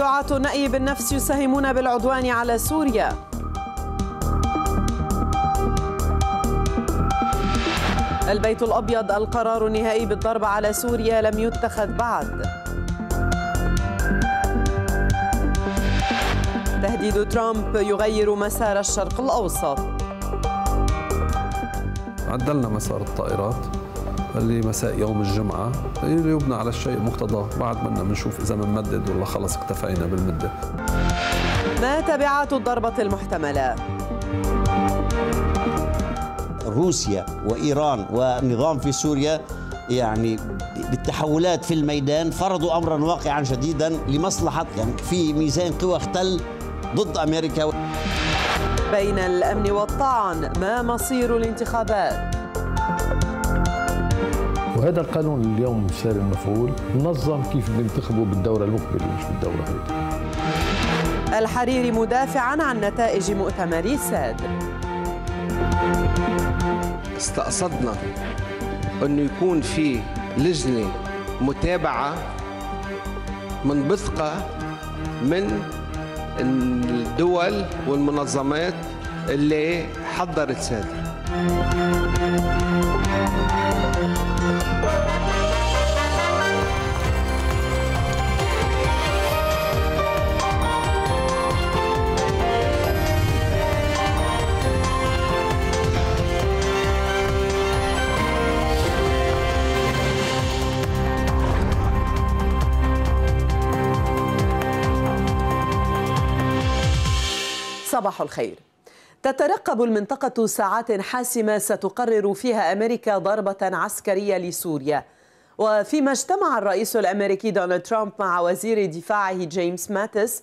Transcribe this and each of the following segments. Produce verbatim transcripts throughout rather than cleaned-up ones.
دعاة النأي بالنفس يساهمون بالعدوان على سوريا. البيت الأبيض: القرار النهائي بالضرب على سوريا لم يتخذ بعد. تهديد ترامب يغير مسار الشرق الأوسط. عدلنا مسار الطائرات لمساء يوم الجمعة ليبنى على الشيء مقتضاه، بعد منا بنشوف إذا بنمدد ولا خلص اكتفينا بالمدة. ما تبعات الضربة المحتملة؟ روسيا وإيران والنظام في سوريا يعني بالتحولات في الميدان فرضوا أمرا واقعا شديدا لمصلحة، يعني في ميزان قوى اختل ضد أمريكا. بين الأمن والطعن: ما مصير الانتخابات؟ وهذا القانون اليوم صار المفعول منظم كيف بينتخبوا بالدورة المقبلة مش بالدورة هذه. الحريري مدافعا عن نتائج مؤتمر ساد. استقصدنا أنه يكون في لجنة متابعة منبثقة من الدول والمنظمات اللي حضرت ساد. صباح الخير. تترقب المنطقة ساعات حاسمة ستقرر فيها أمريكا ضربة عسكرية لسوريا. وفيما اجتمع الرئيس الأمريكي دونالد ترامب مع وزير دفاعه جيمس ماتيس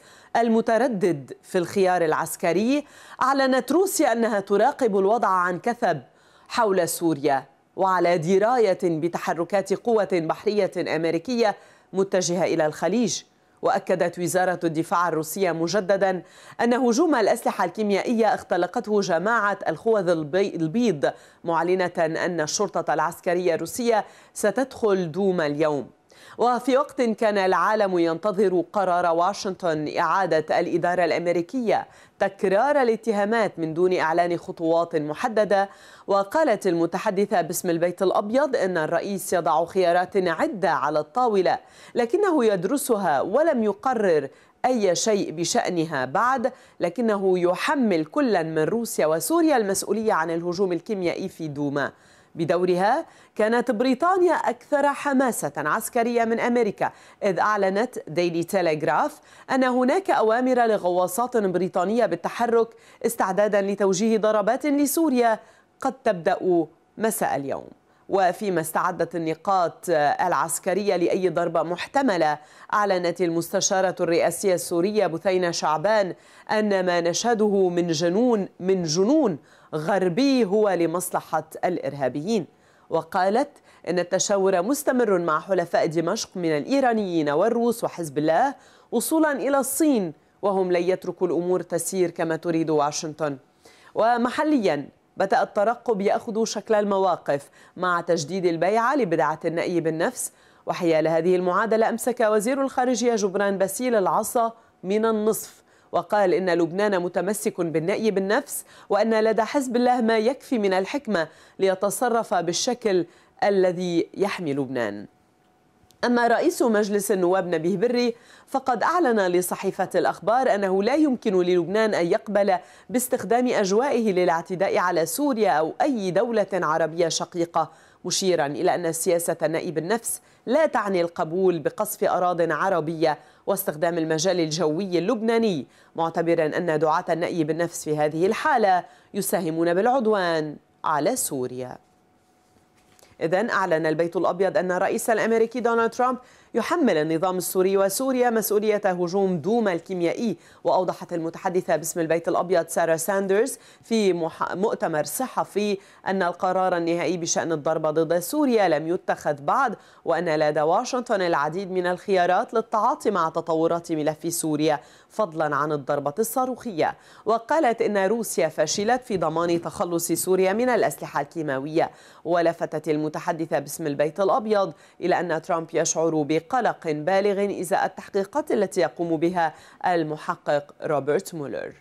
المتردد في الخيار العسكري، أعلنت روسيا أنها تراقب الوضع عن كثب حول سوريا وعلى دراية بتحركات قوة بحرية أمريكية متجهة إلى الخليج. وأكدت وزارة الدفاع الروسية مجددا أن هجوم الأسلحة الكيميائية اختلقته جماعة الخوذ البيض، معلنة أن الشرطة العسكرية الروسية ستدخل دوما اليوم. وفي وقت كان العالم ينتظر قرار واشنطن إعادة الإدارة الأمريكية تكرار الاتهامات من دون إعلان خطوات محددة، وقالت المتحدثة باسم البيت الأبيض أن الرئيس يضع خيارات عدة على الطاولة لكنه يدرسها ولم يقرر أي شيء بشأنها بعد، لكنه يحمل كلا من روسيا وسوريا المسؤولية عن الهجوم الكيميائي في دوما. بدورها كانت بريطانيا أكثر حماسة عسكرية من أمريكا، إذ أعلنت ديلي تيليغراف أن هناك أوامر لغواصات بريطانية بالتحرك استعدادا لتوجيه ضربات لسوريا قد تبدأ مساء اليوم. وفيما استعدت النقاط العسكرية لأي ضربة محتملة، أعلنت المستشارة الرئاسية السورية بثينة شعبان أن ما نشهده من جنون من جنون غربي هو لمصلحة الإرهابيين. وقالت إن التشاور مستمر مع حلفاء دمشق من الإيرانيين والروس وحزب الله وصولا إلى الصين، وهم لن يتركوا الأمور تسير كما تريد واشنطن. ومحليا بدأ الترقب يأخذ شكل المواقف مع تجديد البيعة لبدعة النأي بالنفس. وحيال هذه المعادلة أمسك وزير الخارجية جبران باسيل العصا من النصف، وقال إن لبنان متمسك بالنأي بالنفس وأن لدى حزب الله ما يكفي من الحكمة ليتصرف بالشكل الذي يحمي لبنان. أما رئيس مجلس النواب نبيه بري فقد أعلن لصحيفة الأخبار أنه لا يمكن للبنان أن يقبل باستخدام أجوائه للاعتداء على سوريا أو أي دولة عربية شقيقة، مشيرا إلى أن سياسة النأي بالنفس لا تعني القبول بقصف أراضٍ عربية واستخدام المجال الجوي اللبناني، معتبرا أن دعاة النأي بالنفس في هذه الحالة يساهمون بالعدوان على سوريا. إذن أعلن البيت الأبيض أن الرئيس الأمريكي دونالد ترامب يحمل النظام السوري وسوريا مسؤولية هجوم دوما الكيميائي. وأوضحت المتحدثة باسم البيت الأبيض سارة ساندرز في مؤتمر صحفي أن القرار النهائي بشأن الضربة ضد سوريا لم يتخذ بعد، وأن لدى واشنطن العديد من الخيارات للتعاطي مع تطورات ملف سوريا فضلا عن الضربة الصاروخية. وقالت إن روسيا فشلت في ضمان تخلص سوريا من الأسلحة الكيماوية. ولفتت المتحدثة باسم البيت الأبيض إلى أن ترامب يشعر ب بقلق بالغ إزاء التحقيقات التي يقوم بها المحقق روبرت مولر.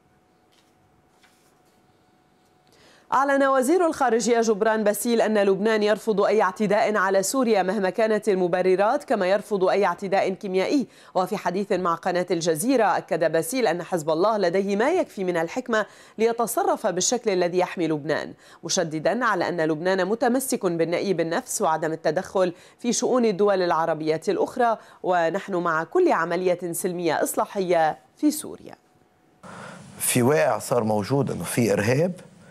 أعلن وزير الخارجية جبران باسيل أن لبنان يرفض أي اعتداء على سوريا مهما كانت المبررات، كما يرفض أي اعتداء كيميائي. وفي حديث مع قناة الجزيرة أكد باسيل أن حزب الله لديه ما يكفي من الحكمة ليتصرف بالشكل الذي يحمي لبنان، مشددا على أن لبنان متمسك بالنأي بالنفس وعدم التدخل في شؤون الدول العربية الأخرى، ونحن مع كل عملية سلمية إصلاحية في سوريا. في واقع صار موجود أنه في إرهاب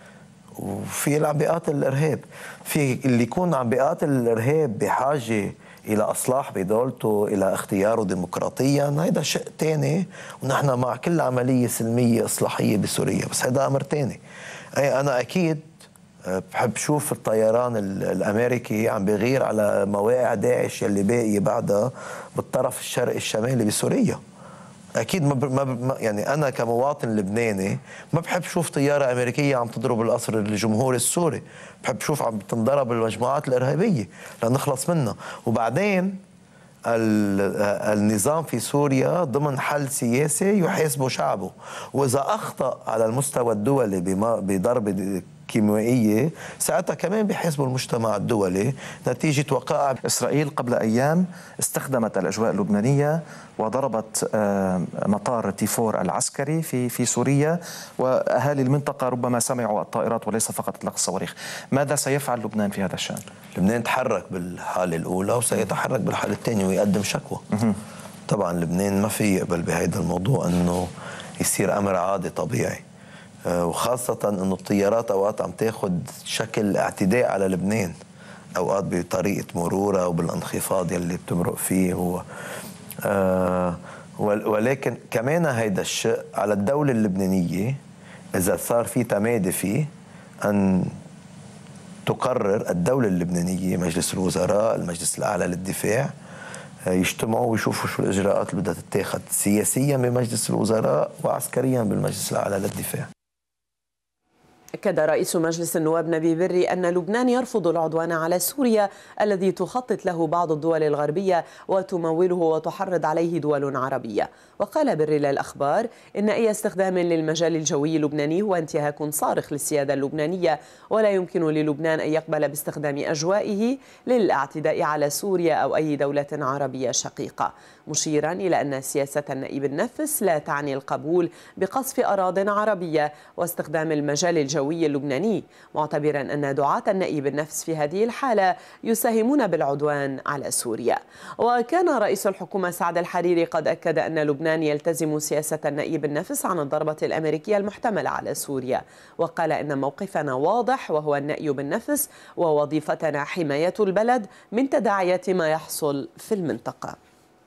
وفي اللي عم بيقاتل الارهاب، في اللي يكون عم بيقاتل الارهاب بحاجه الى اصلاح بدولته، الى اختياره ديمقراطيا، هيدا شيء ثاني، ونحن مع كل عمليه سلميه اصلاحيه بسوريا، بس هذا امر ثاني. اي انا اكيد بحب شوف الطيران الامريكي عم بيغير على مواقع داعش يلي باقيه بعدها بالطرف الشرقي الشمالي بسوريا. اكيد ما ما يعني انا كمواطن لبناني ما بحب شوف طياره امريكيه عم تضرب القصر الجمهوري السوري، بحب شوف عم تنضرب المجموعات الارهابيه لنخلص منها. وبعدين النظام في سوريا ضمن حل سياسي يحاسبه شعبه، واذا اخطا على المستوى الدولي بضرب كيميائية ساعتها كمان بيحاسبوا المجتمع الدولي نتيجة وقائع. إسرائيل قبل أيام استخدمت الأجواء اللبنانية وضربت مطار تيفور العسكري في في سوريا، وأهالي المنطقة ربما سمعوا الطائرات وليس فقط إطلاق الصواريخ. ماذا سيفعل لبنان في هذا الشأن؟ لبنان تحرك بالحالة الأولى وسيتحرك بالحالة الثانية ويقدم شكوى. طبعا لبنان ما في يقبل بهذا الموضوع أنه يصير أمر عادي طبيعي، وخاصة أنه الطيارات أوقات عم تاخذ شكل اعتداء على لبنان، أوقات بطريقة مرورها وبالانخفاض يلي بتمرق فيه هو. آه ولكن كمان هيدا الشيء على الدولة اللبنانية إذا صار في تمادي فيه أن تقرر الدولة اللبنانية، مجلس الوزراء، المجلس الأعلى للدفاع، يجتمعوا ويشوفوا شو الإجراءات اللي بدها تتاخذ سياسيا بمجلس الوزراء وعسكريا بالمجلس الأعلى للدفاع. أكد رئيس مجلس النواب نبي بري أن لبنان يرفض العدوان على سوريا الذي تخطط له بعض الدول الغربية وتموله وتحرض عليه دول عربية. وقال بري للأخبار إن أي استخدام للمجال الجوي اللبناني هو انتهاك صارخ للسيادة اللبنانية، ولا يمكن للبنان أن يقبل باستخدام أجوائه للاعتداء على سوريا أو أي دولة عربية شقيقة، مشيرا إلى أن سياسة النائب النفس لا تعني القبول بقصف أراضٍ عربية واستخدام المجال الجوي اللبناني، معتبرا أن دعاة النائب النفس في هذه الحالة يساهمون بالعدوان على سوريا. وكان رئيس الحكومة سعد الحريري قد أكد أن لبنان يلتزم سياسة النائب النفس عن الضربة الأمريكية المحتملة على سوريا، وقال إن موقفنا واضح وهو النأي بالنفس، ووظيفتنا حماية البلد من تداعيات ما يحصل في المنطقة.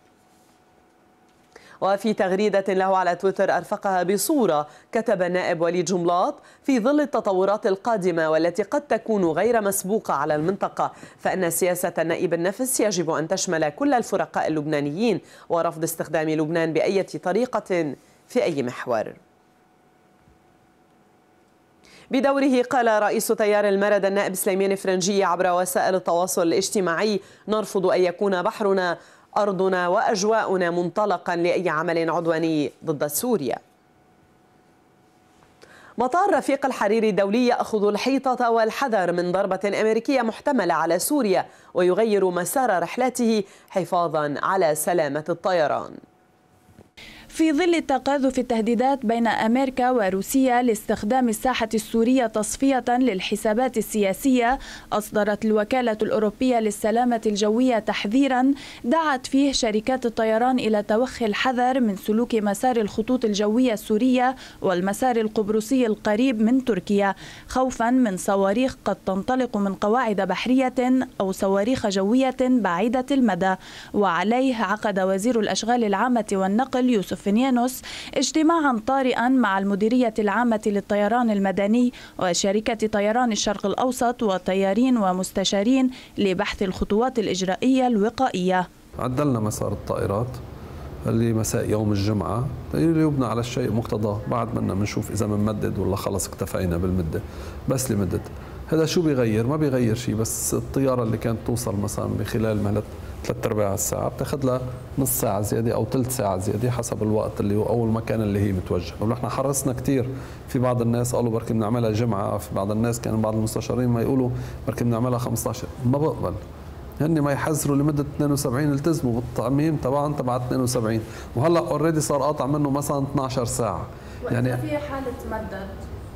وفي تغريدة له على تويتر أرفقها بصورة كتب النائب وليد جملاط: في ظل التطورات القادمة والتي قد تكون غير مسبوقة على المنطقة، فإن سياسة النائب النفس يجب أن تشمل كل الفرقاء اللبنانيين ورفض استخدام لبنان بأي طريقة في أي محور. بدوره قال رئيس تيار المرد النائب سليمان فرنجية عبر وسائل التواصل الاجتماعي: نرفض أن يكون بحرنا، أرضنا وأجواؤنا منطلقا لأي عمل عدواني ضد سوريا. مطار رفيق الحريري الدولي يأخذ الحيطة والحذر من ضربة أمريكية محتملة على سوريا ويغير مسار رحلاته حفاظا على سلامة الطيران. في ظل التقاذف التهديدات بين أمريكا وروسيا لاستخدام الساحة السورية تصفية للحسابات السياسية، أصدرت الوكالة الأوروبية للسلامة الجوية تحذيرا دعت فيه شركات الطيران إلى توخي الحذر من سلوك مسار الخطوط الجوية السورية والمسار القبرصي القريب من تركيا، خوفا من صواريخ قد تنطلق من قواعد بحرية أو صواريخ جوية بعيدة المدى. وعليه عقد وزير الأشغال العامة والنقل يوسف فينيانوس اجتماعا طارئا مع المديرية العامة للطيران المدني وشركة طيران الشرق الأوسط وطيارين ومستشارين لبحث الخطوات الإجرائية الوقائية. عدلنا مسار الطائرات اللي مساء يوم الجمعة يبنى على الشيء مقتضاه، بعد منا بنشوف إذا بنمدد ولا خلص اكتفينا بالمدة، بس لمدد. هذا شو بيغير؟ ما بيغير شيء، بس الطيارة اللي كانت توصل مثلا بخلال مهلة ثلاث ارباع الساعه بتاخذ لها نص ساعه زياده او ثلث ساعه زياده حسب الوقت اللي هو او المكان اللي هي متوجهه. ونحن حرصنا كثير، في بعض الناس قالوا بركي بنعملها جمعه، في بعض الناس كان بعض المستشارين ما يقولوا بركي بنعملها خمسة عشر، ما بقبل. هن ما يحذروا لمده اثنين وسبعين التزموا بالتعميم طبعا تبع اثنين وسبعين، وهلا اوريدي صار قاطع منه مثلا اثني عشر ساعه. يعني في حاله مدد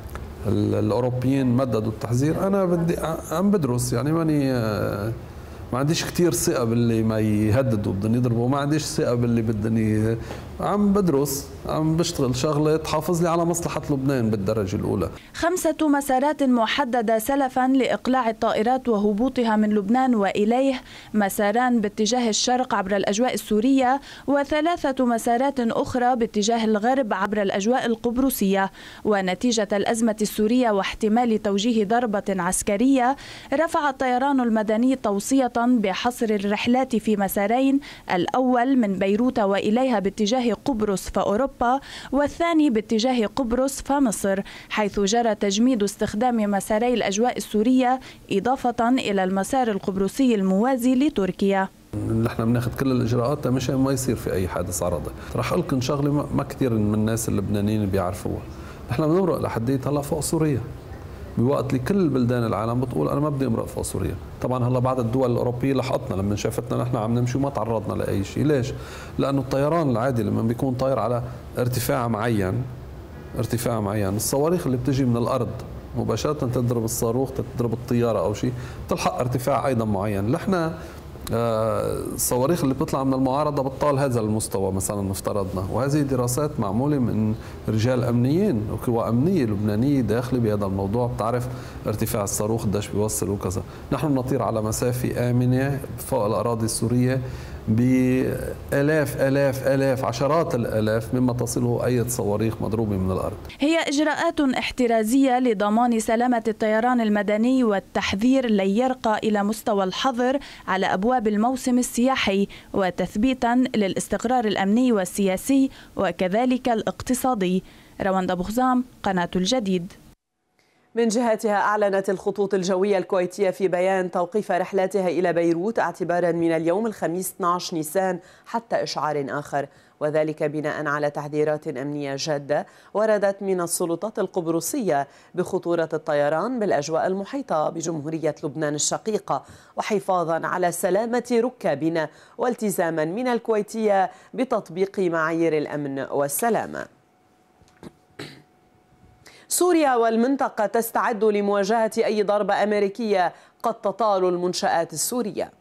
الاوروبيين مددوا التحذير. انا بدي عم بدرس، يعني ماني ما عنديش كثير ثقه باللي ما يهددوا بدهم يضربوا، ما عنديش ثقه باللي بدهم، عم بدرس، عم بشتغل شغله تحافظ لي على مصلحه لبنان بالدرجه الاولى. خمسه مسارات محدده سلفا لاقلاع الطائرات وهبوطها من لبنان واليه، مساران باتجاه الشرق عبر الاجواء السوريه، وثلاثه مسارات اخرى باتجاه الغرب عبر الاجواء القبرصيه. ونتيجه الازمه السوريه واحتمال توجيه ضربه عسكريه، رفع الطيران المدني توصيه بحصر الرحلات في مسارين، الأول من بيروت وإليها باتجاه قبرص فأوروبا، والثاني باتجاه قبرص فمصر، حيث جرى تجميد استخدام مساري الأجواء السورية إضافة إلى المسار القبرصي الموازي لتركيا. نحن بناخذ كل الاجراءات مشان ما يصير في اي حادث عرضي. رح اقول لكم شغله ما كثير من الناس اللبنانيين بيعرفوها، نحن بنمرق لحديت هلا فوق سوريا، بوقت اللي كل بلدان العالم بتقول انا ما بدي امرق فوق سوريا. طبعا هلا بعض الدول الاوروبيه لحقتنا لما شافتنا نحن عم نمشي وما تعرضنا لاي شيء. ليش؟ لانه الطيران العادي لما بيكون طاير على ارتفاع معين ارتفاع معين الصواريخ اللي بتجي من الارض مباشره تضرب الصاروخ تضرب الطياره او شيء تلحق ارتفاع ايضا معين. نحن الصواريخ اللي بتطلع من المعارضة بتطال هذا المستوى مثلا افترضنا، وهذه دراسات معمولة من رجال أمنيين وقوى أمنية لبنانية داخلة بهذا الموضوع، بتعرف ارتفاع الصاروخ قديش بيوصل وكذا. نحن نطير على مسافة آمنة فوق الأراضي السورية بآلاف آلاف آلاف عشرات الآلاف مما تصله أي صواريخ مضروبة من الأرض. هي إجراءات احترازية لضمان سلامة الطيران المدني والتحذير ليرقى إلى مستوى الحظر على أبواب الموسم السياحي، وتثبيتا للاستقرار الأمني والسياسي وكذلك الاقتصادي. رواندا بوخزام، قناة الجديد. من جهتها أعلنت الخطوط الجوية الكويتية في بيان توقيف رحلاتها إلى بيروت اعتبارا من اليوم الخميس اثني عشر نيسان حتى إشعار آخر، وذلك بناء على تحذيرات أمنية جادة وردت من السلطات القبرصية بخطورة الطيران بالأجواء المحيطة بجمهورية لبنان الشقيقة، وحفاظا على سلامة ركابنا والتزاما من الكويتية بتطبيق معايير الأمن والسلامة. سوريا والمنطقة تستعد لمواجهة أي ضربة أمريكية قد تطال المنشآت السورية.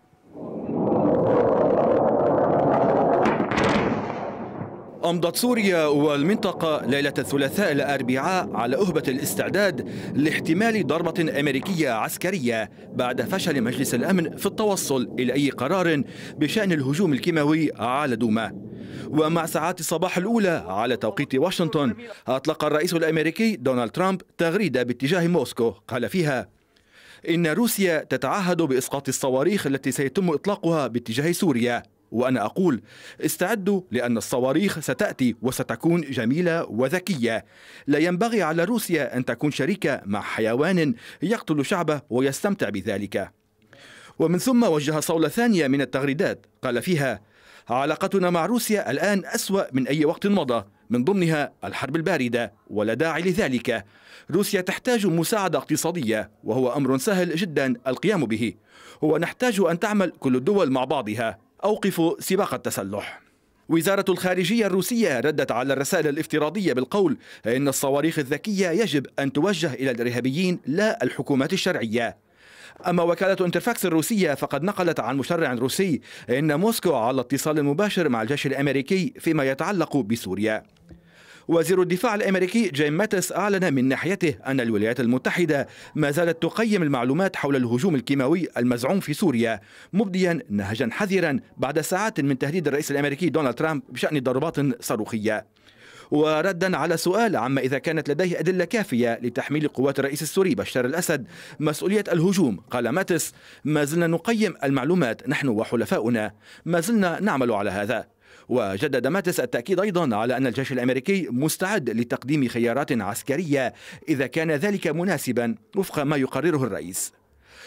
أمضت سوريا والمنطقة ليلة الثلاثاء الأربعاء على أهبة الاستعداد لاحتمال ضربة أمريكية عسكرية بعد فشل مجلس الأمن في التوصل إلى أي قرار بشأن الهجوم الكيماوي على دوما. ومع ساعات الصباح الأولى على توقيت واشنطن أطلق الرئيس الأمريكي دونالد ترامب تغريدة باتجاه موسكو قال فيها إن روسيا تتعهد بإسقاط الصواريخ التي سيتم إطلاقها باتجاه سوريا، وأنا أقول استعدوا لأن الصواريخ ستأتي وستكون جميلة وذكية. لا ينبغي على روسيا أن تكون شريكة مع حيوان يقتل شعبه ويستمتع بذلك. ومن ثم وجه صولة ثانية من التغريدات قال فيها علاقتنا مع روسيا الآن أسوأ من أي وقت مضى، من ضمنها الحرب الباردة، ولا داعي لذلك. روسيا تحتاج مساعدة اقتصادية وهو أمر سهل جدا القيام به، ونحتاج أن تعمل كل الدول مع بعضها. أوقفوا سباق التسلح. وزارة الخارجية الروسية ردت على الرسائل الافتراضية بالقول إن الصواريخ الذكية يجب أن توجه إلى الإرهابيين لا الحكومات الشرعية. أما وكالة انترفاكس الروسية فقد نقلت عن مشرع روسي إن موسكو على اتصال مباشر مع الجيش الأمريكي فيما يتعلق بسوريا. وزير الدفاع الأمريكي جيم ماتيس أعلن من ناحيته أن الولايات المتحدة ما زالت تقيم المعلومات حول الهجوم الكيماوي المزعوم في سوريا، مبديا نهجا حذرا بعد ساعات من تهديد الرئيس الأمريكي دونالد ترامب بشأن ضربات صاروخية. وردا على سؤال عما إذا كانت لديه أدلة كافية لتحميل قوات الرئيس السوري بشار الأسد مسؤولية الهجوم، قال ماتيس ما زلنا نقيم المعلومات نحن وحلفاؤنا، ما زلنا نعمل على هذا. وجدد ماتيس التأكيد أيضا على أن الجيش الأمريكي مستعد لتقديم خيارات عسكرية إذا كان ذلك مناسبا وفق ما يقرره الرئيس.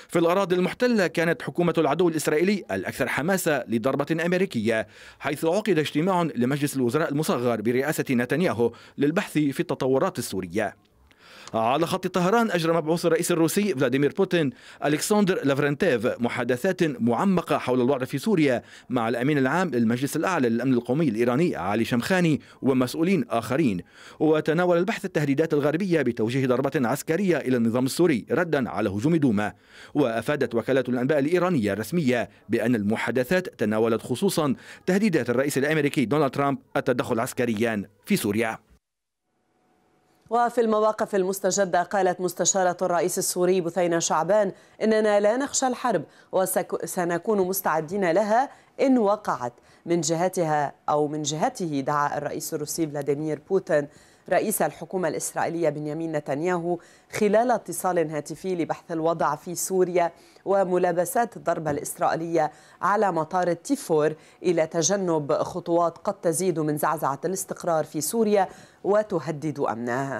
في الأراضي المحتلة كانت حكومة العدو الإسرائيلي الأكثر حماسة لضربة أمريكية، حيث عقد اجتماع لمجلس الوزراء المصغر برئاسة نتنياهو للبحث في التطورات السورية. على خط طهران أجرى مبعوث الرئيس الروسي فلاديمير بوتين ألكسندر لافرنتيف محادثات معمقة حول الوضع في سوريا مع الأمين العام للمجلس الأعلى للأمن القومي الإيراني علي شمخاني ومسؤولين آخرين، وتناول البحث التهديدات الغربية بتوجيه ضربة عسكرية إلى النظام السوري ردا على هجوم دوما. وأفادت وكالة الأنباء الإيرانية الرسمية بأن المحادثات تناولت خصوصا تهديدات الرئيس الأمريكي دونالد ترامب التدخل عسكريا في سوريا. وفي المواقف المستجدة قالت مستشارة الرئيس السوري بثينة شعبان إننا لا نخشى الحرب وسنكون مستعدين لها إن وقعت. من جهتها أو من جهته دعا الرئيس الروسي فلاديمير بوتين رئيس الحكومة الإسرائيلية بنيامين نتنياهو خلال اتصال هاتفي لبحث الوضع في سوريا وملابسات الضربة الإسرائيلية على مطار التيفور إلى تجنب خطوات قد تزيد من زعزعة الاستقرار في سوريا وتهدد أمنها.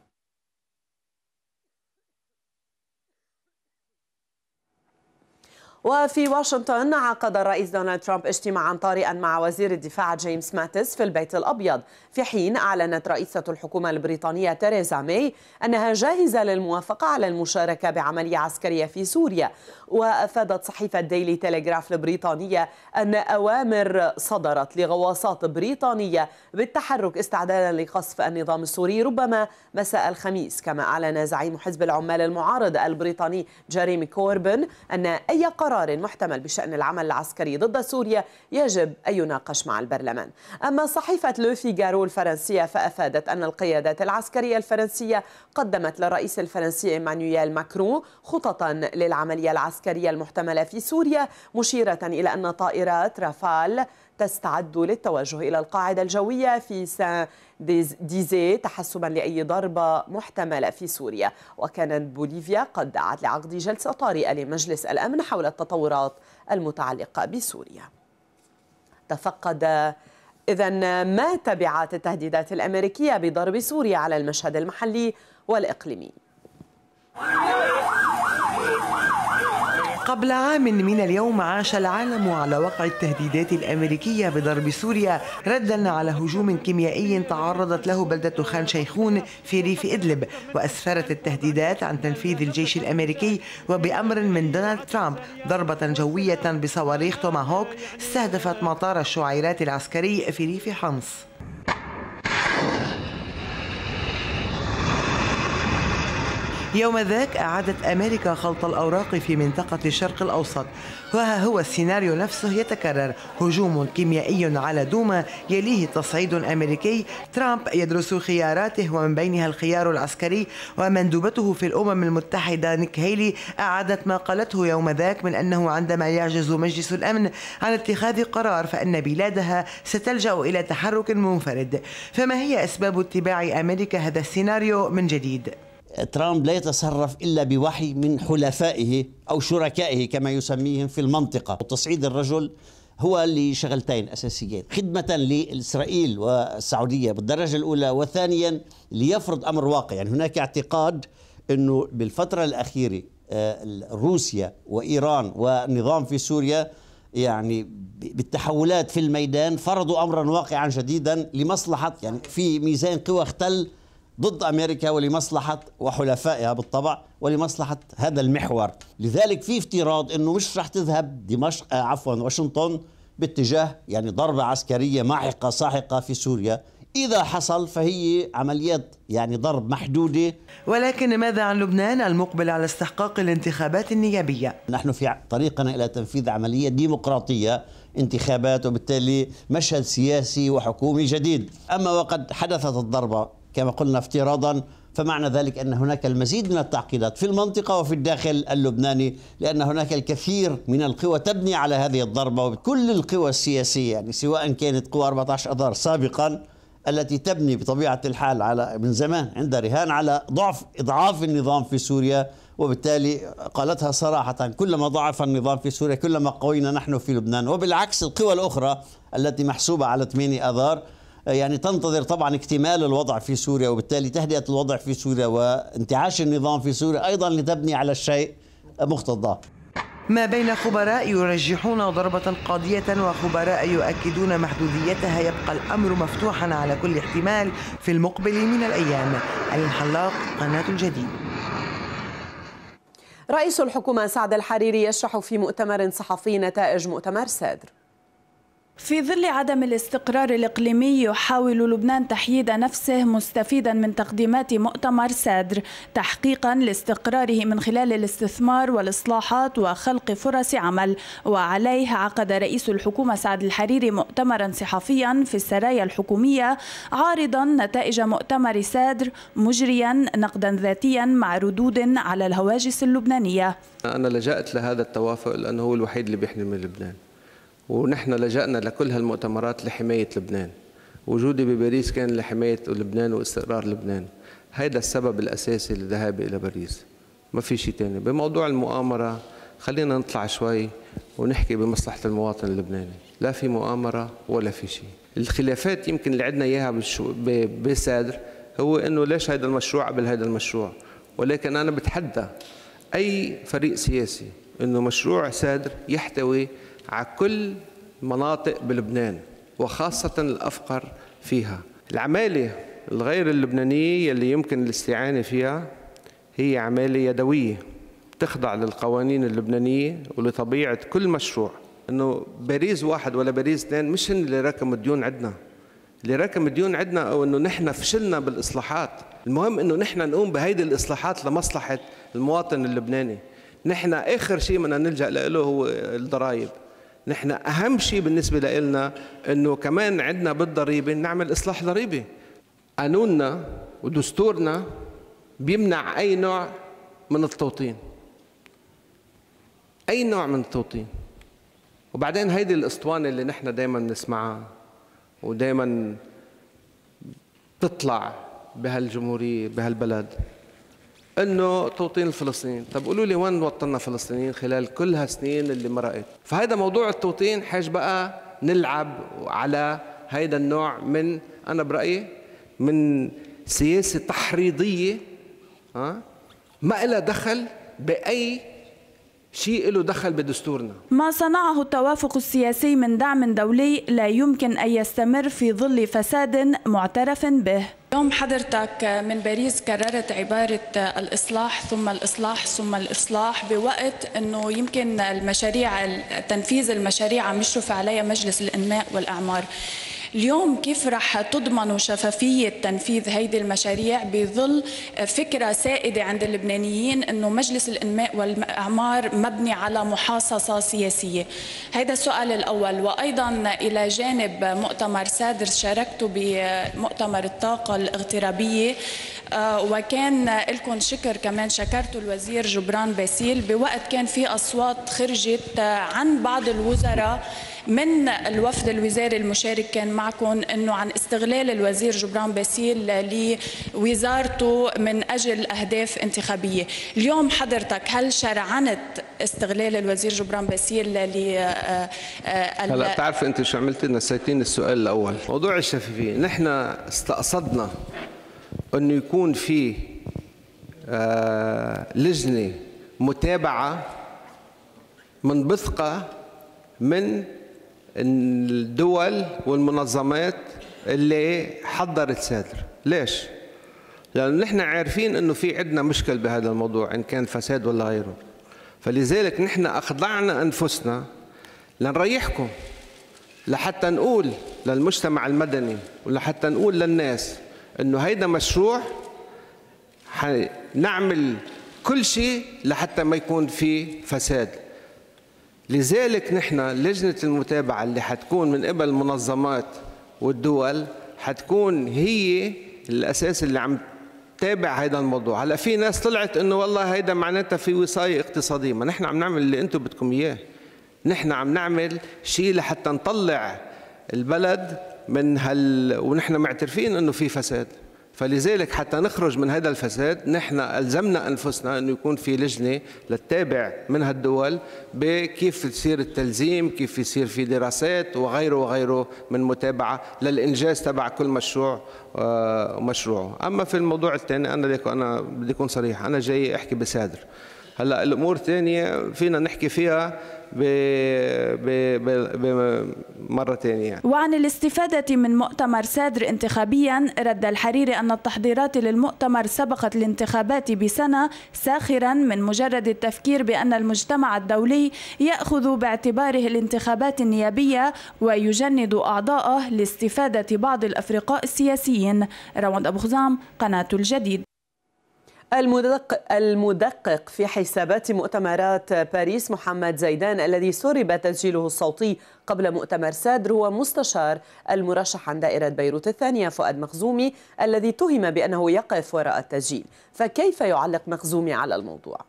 وفي واشنطن عقد الرئيس دونالد ترامب اجتماعا طارئا مع وزير الدفاع جيمس ماتيس في البيت الأبيض، في حين أعلنت رئيسة الحكومة البريطانية تيريزا ماي أنها جاهزة للموافقة على المشاركة بعملية عسكرية في سوريا. وأفادت صحيفة ديلي تيليغراف البريطانية أن أوامر صدرت لغواصات بريطانية بالتحرك استعدادا لقصف النظام السوري ربما مساء الخميس. كما أعلن زعيم حزب العمال المعارض البريطاني جيريمي كوربن أن أي قرار محتمل بشأن العمل العسكري ضد سوريا يجب أن يناقش مع البرلمان. أما صحيفة لو فيغارو الفرنسية فأفادت أن القيادات العسكرية الفرنسية قدمت للرئيس الفرنسي إيمانويل ماكرون خططا للعملية العسكرية المحتملة في سوريا، مشيرة إلى أن طائرات رافال تستعد للتوجه إلى القاعدة الجوية في سان ديزي تحسبا لأي ضربة محتملة في سوريا. وكانت بوليفيا قد دعت لعقد جلسة طارئة لمجلس الأمن حول التطورات المتعلقة بسوريا. تفقد إذن ما تبعات التهديدات الأمريكية بضرب سوريا على المشهد المحلي والإقليمي. قبل عام من اليوم عاش العالم على وقع التهديدات الأمريكية بضرب سوريا ردا على هجوم كيميائي تعرضت له بلدة خان شيخون في ريف إدلب، وأسفرت التهديدات عن تنفيذ الجيش الأمريكي وبأمر من دونالد ترامب ضربة جوية بصواريخ توماهوك استهدفت مطار الشعيرات العسكري في ريف حمص. يوم ذاك أعادت أمريكا خلط الأوراق في منطقة الشرق الأوسط، وها هو السيناريو نفسه يتكرر: هجوم كيميائي على دوما يليه تصعيد أمريكي. ترامب يدرس خياراته ومن بينها الخيار العسكري، ومندوبته في الأمم المتحدة نيك هيلي أعادت ما قالته يوم ذاك من أنه عندما يعجز مجلس الأمن عن اتخاذ قرار فإن بلادها ستلجأ إلى تحرك منفرد. فما هي أسباب اتباع أمريكا هذا السيناريو من جديد؟ ترامب لا يتصرف إلا بوحي من حلفائه أو شركائه كما يسميهم في المنطقة. وتصعيد الرجل هو لشغلتين أساسيين: خدمة لإسرائيل والسعودية بالدرجة الأولى، وثانيا ليفرض أمر واقع. يعني هناك اعتقاد أنه بالفترة الأخيرة روسيا وإيران والنظام في سوريا يعني بالتحولات في الميدان فرضوا أمرا واقعا جديدا لمصلحة، يعني في ميزان قوى اختل ضد أمريكا ولمصلحة وحلفائها بالطبع ولمصلحة هذا المحور. لذلك في افتراض أنه مش رح تذهب دمشق آه عفوا واشنطن باتجاه يعني ضربة عسكرية ماحقة ساحقة في سوريا. إذا حصل فهي عمليات يعني ضرب محدودة. ولكن ماذا عن لبنان المقبل على استحقاق الانتخابات النيابية؟ نحن في طريقنا إلى تنفيذ عملية ديمقراطية، انتخابات، وبالتالي مشهد سياسي وحكومي جديد. أما وقد حدثت الضربة كما قلنا افتراضا، فمعنى ذلك أن هناك المزيد من التعقيدات في المنطقة وفي الداخل اللبناني، لأن هناك الكثير من القوى تبني على هذه الضربة. وكل القوى السياسية يعني سواء كانت قوى أربعة عشر أذار سابقا التي تبني بطبيعة الحال على من زمان عندها رهان على ضعف إضعاف النظام في سوريا، وبالتالي قالتها صراحة: كلما ضعف النظام في سوريا كلما قوينا نحن في لبنان. وبالعكس القوى الأخرى التي محسوبة على ثمانية أذار يعني تنتظر طبعا اكتمال الوضع في سوريا، وبالتالي تهدئة الوضع في سوريا وانتعاش النظام في سوريا أيضا لتبني على الشيء مقتضاه. ما بين خبراء يرجحون ضربة قاضية وخبراء يؤكدون محدوديتها، يبقى الأمر مفتوحا على كل احتمال في المقبل من الأيام. علي الحلاق، قناة الجديد. رئيس الحكومة سعد الحريري يشرح في مؤتمر صحفي نتائج مؤتمر سادر. في ظل عدم الاستقرار الإقليمي يحاول لبنان تحييد نفسه مستفيدا من تقديمات مؤتمر سادر تحقيقا لاستقراره من خلال الاستثمار والإصلاحات وخلق فرص عمل. وعليه عقد رئيس الحكومة سعد الحريري مؤتمرا صحفيا في السرايا الحكومية عارضا نتائج مؤتمر سادر مجريا نقدا ذاتيا مع ردود على الهواجس اللبنانية. أنا لجأت لهذا التوافق لأنه هو الوحيد اللي بيحمي من لبنان، ونحن لجأنا لكل هالمؤتمرات لحماية لبنان. وجودي بباريس كان لحماية لبنان واستقرار لبنان. هذا السبب الأساسي لذهابي إلى باريس، ما في شيء تاني. بموضوع المؤامرة خلينا نطلع شوي ونحكي بمصلحة المواطن اللبناني. لا في مؤامرة ولا في شيء. الخلافات يمكن اللي عندنا إياها بسادر هو إنه ليش هذا المشروع قبل هذا المشروع، ولكن أنا بتحدى أي فريق سياسي إنه مشروع سادر يحتوي على كل مناطق بلبنان وخاصة الأفقر فيها. العمالة الغير اللبنانية اللي يمكن الاستعانة فيها هي عمالة يدوية تخضع للقوانين اللبنانية ولطبيعة كل مشروع. إنه باريس واحد ولا باريس اثنين مش هن اللي رقم الديون عندنا. اللي رقم الديون عندنا أو إنه نحن فشلنا بالإصلاحات. المهم إنه نحن نقوم بهيدي الإصلاحات لمصلحة المواطن اللبناني. نحن آخر شيء بدنا نلجأ له هو الضرائب. نحن أهم شيء بالنسبة لنا أنه كمان عندنا بالضريبة نعمل إصلاح ضريبي. قانوننا ودستورنا بيمنع أي نوع من التوطين، أي نوع من التوطين. وبعدين هيدي الأسطوانة اللي نحن دايما نسمعها ودايما تطلع بهالجمهورية بهالبلد انه توطين الفلسطينيين. طب قولوا لي وين وطننا فلسطينيين خلال كل هالسنين اللي مرقت؟ فهذا موضوع التوطين حاج بقى نلعب على هيدا النوع من، انا برايي، من سياسه تحريضيه ها ما لها دخل باي شيء له دخل بدستورنا. ما صنعه التوافق السياسي من دعم دولي لا يمكن أن يستمر في ظل فساد معترف به. اليوم حضرتك من باريس كررت عبارة الإصلاح ثم الإصلاح ثم الإصلاح بوقت أنه يمكن المشاريع تنفيذ المشاريع عم يشرف عليها مجلس الإنماء والإعمار. اليوم كيف رح تضمنوا شفافية تنفيذ هيدي المشاريع بظل فكرة سائدة عند اللبنانيين أنه مجلس الإنماء والإعمار مبني على محاصصة سياسية؟ هذا السؤال الأول. وأيضا إلى جانب مؤتمر سادر شاركتوا بمؤتمر الطاقة الاغترابية، وكان لكم شكر كمان، شكرتوا الوزير جبران باسيل بوقت كان في أصوات خرجت عن بعض الوزراء من الوفد الوزاري المشارك كان معكم انه عن استغلال الوزير جبران باسيل لوزارته من اجل اهداف انتخابيه. اليوم حضرتك هل شرعنت استغلال الوزير جبران باسيل ل هلا بتعرف انت شو عملتي؟ نسيتين السؤال الاول، موضوع الشفافيه. نحن استقصدنا انه يكون في لجنه متابعه من بثقه من الدول والمنظمات اللي حضرت سادر. ليش؟ لأنه نحن عارفين أنه في عندنا مشكل بهذا الموضوع إن كان فساد ولا غيره. فلذلك نحن أخضعنا أنفسنا لنريحكم، لحتى نقول للمجتمع المدني ولحتى نقول للناس أنه هيدا مشروع نعمل كل شيء لحتى ما يكون في فساد. لذلك نحن لجنة المتابعة اللي حتكون من قبل المنظمات والدول حتكون هي الأساس اللي عم تتابع هذا الموضوع. هلا في ناس طلعت انه والله هيدا معناتها في وصاية اقتصادية. ما نحن عم نعمل اللي انتم بدكم اياه. نحن عم نعمل شيء لحتى نطلع البلد من هال ونحن معترفين انه في فساد. فلذلك حتى نخرج من هذا الفساد نحن ألزمنا أنفسنا أنه يكون في لجنة لتتابع من هالدول بكيف يصير التلزيم، كيف يصير في دراسات وغيره وغيره من متابعة للإنجاز تبع كل مشروع ومشروعه. أما في الموضوع الثاني أنا أنا بدي أكون صريح، أنا جاي أحكي بسادر. هلا الامور الثانيه فينا نحكي فيها بمرة ثانية. وعن الاستفادة من مؤتمر سادر انتخابيا، رد الحريري أن التحضيرات للمؤتمر سبقت الانتخابات بسنة، ساخرا من مجرد التفكير بأن المجتمع الدولي يأخذ باعتباره الانتخابات النيابية ويجند أعضائه لاستفادة بعض الأفرقاء السياسيين. روند أبو خزام، قناة الجديد. المدقق, المدقق في حسابات مؤتمرات باريس محمد زيدان الذي سرب تسجيله الصوتي قبل مؤتمر سادر هو مستشار المرشح عن دائرة بيروت الثانية فؤاد مخزومي الذي اتهم بأنه يقف وراء التسجيل. فكيف يعلق مخزومي على الموضوع؟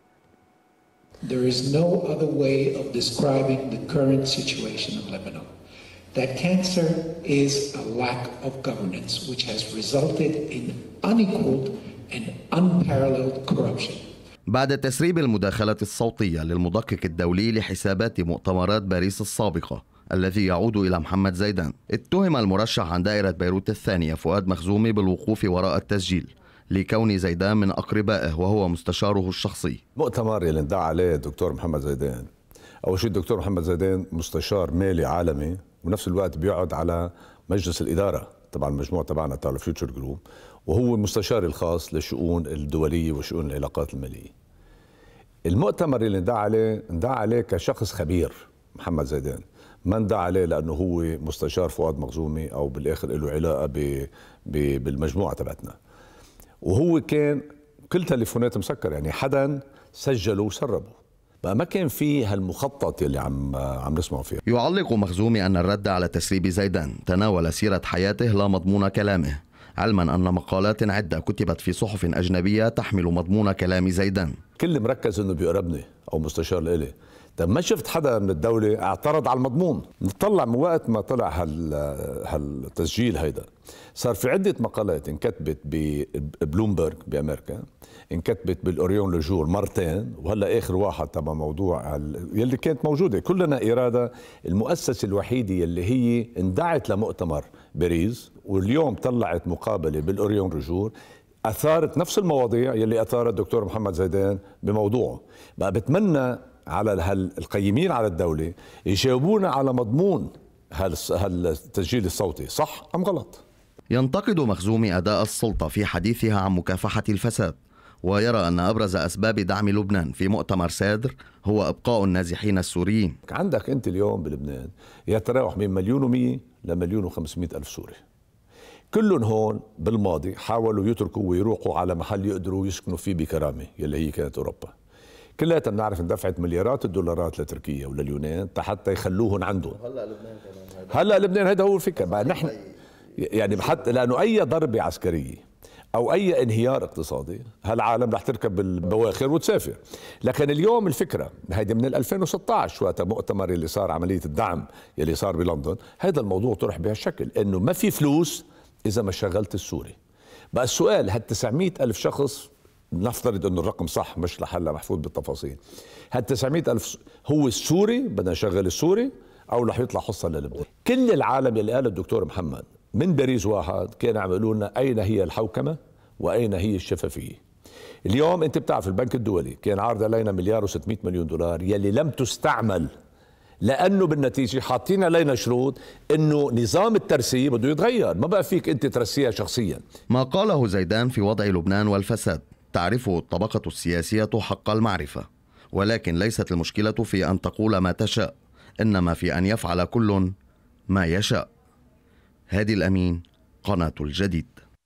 There is no other way of describing the current situation of Lebanon. That cancer is a lack of governance which has resulted in unequaled and unparalleled corruption. بعد تسريب المداخلة الصوتية للمدقق الدولي لحسابات مؤتمرات باريس السابقة الذي يعود إلى محمد زيدان، اتهم المرشح عن دائرة بيروت الثانية فؤاد مخزومي بالوقوف وراء التسجيل لكون زيدان من أقربائه وهو مستشاره الشخصي. مؤتمر اللي ندعى عليه الدكتور محمد زيدان، أول شيء الدكتور محمد زيدان مستشار مالي عالمي ونفس الوقت بيقعد على مجلس الإدارة تبع المجموعة تبعنا تبع فيوتشر جروب، وهو مستشاري الخاص للشؤون الدولية وشؤون العلاقات المالية. المؤتمر اللي ندعى عليه ندعى عليه كشخص خبير محمد زيدان، ما ندعى عليه لأنه هو مستشار فؤاد مخزومي أو بالآخر له علاقة ب... ب... بالمجموعة تبعتنا. وهو كان كل تليفونات مسكر، يعني حدا سجله وسربه، بقى ما كان فيه هالمخطط اللي عم عم نسمعه فيه. يعلق مخزومي أن الرد على تسريب زيدان تناول سيرة حياته لا مضمون كلامه، علما أن مقالات عدة كتبت في صحف أجنبية تحمل مضمون كلام زيدان. كل مركز إنه بيقربني أو مستشار لإلي، طب ما شفت حدا من الدولة اعترض على المضمون. نطلع من وقت ما طلع هال هالتسجيل هيدا صار في عدة مقالات انكتبت ببلومبرج بأمريكا، انكتبت بالأوريون لوجور مرتين، وهلا آخر واحد تبع موضوع يلي كانت موجودة. كلنا إرادة المؤسسة الوحيدة يلي هي اندعت لمؤتمر باريس واليوم طلعت مقابلة بالأوريون لوجور أثارت نفس المواضيع يلي أثارت الدكتور محمد زيدان بموضوعه. بقى بتمنى على القيمين على الدولة يجاوبونا على مضمون هالتسجيل الصوتي، صح أم غلط؟ ينتقد مخزومي أداء السلطة في حديثها عن مكافحة الفساد، ويرى أن أبرز أسباب دعم لبنان في مؤتمر سادر هو إبقاء النازحين السوريين. عندك أنت اليوم بلبنان يتراوح من مليون ومية لمليون وخمسمائة ألف سوري، كلهم هون بالماضي حاولوا يتركوا ويروحوا على محل يقدروا يسكنوا فيه بكرامة يلي هي كانت أوروبا. كلها بنعرف اندفعت مليارات الدولارات لتركيا ولليونان حتى يخلوهم عندهم. هلا لبنان كمان هلا لبنان هذا هو الفكره بقى نحن يعني حتى لانه اي ضربه عسكريه او اي انهيار اقتصادي هالعالم رح تركب بالبواخر وتسافر. لكن اليوم الفكره هيدي من ألفين وستة عشر وقت مؤتمر اللي صار عمليه الدعم اللي صار بلندن، هذا الموضوع طرح بهالشكل انه ما في فلوس اذا ما شغلت السوري. بقى السؤال هال تسعمائة ألف شخص، نفترض انه الرقم صح مش لحلا محفوظ بالتفاصيل، هال تسعمائة ألف هو السوري بدنا نشغل السوري او رح يطلع حصه للبنان؟ كل العالم اللي قال الدكتور محمد من باريس واحد كان يعملوا لنا اين هي الحوكمه واين هي الشفافيه. اليوم انت بتعرف البنك الدولي كان عارض علينا مليار وستمائة مليون دولار يلي لم تستعمل لانه بالنتيجه حاطين علينا شروط انه نظام الترسيه بده يتغير، ما بقى فيك انت ترسيها شخصيا. ما قاله زيدان في وضع لبنان والفساد تعرفه الطبقة السياسية حق المعرفة، ولكن ليست المشكلة في أن تقول ما تشاء، إنما في أن يفعل كل ما يشاء. هادي الأمين، قناة الجديد.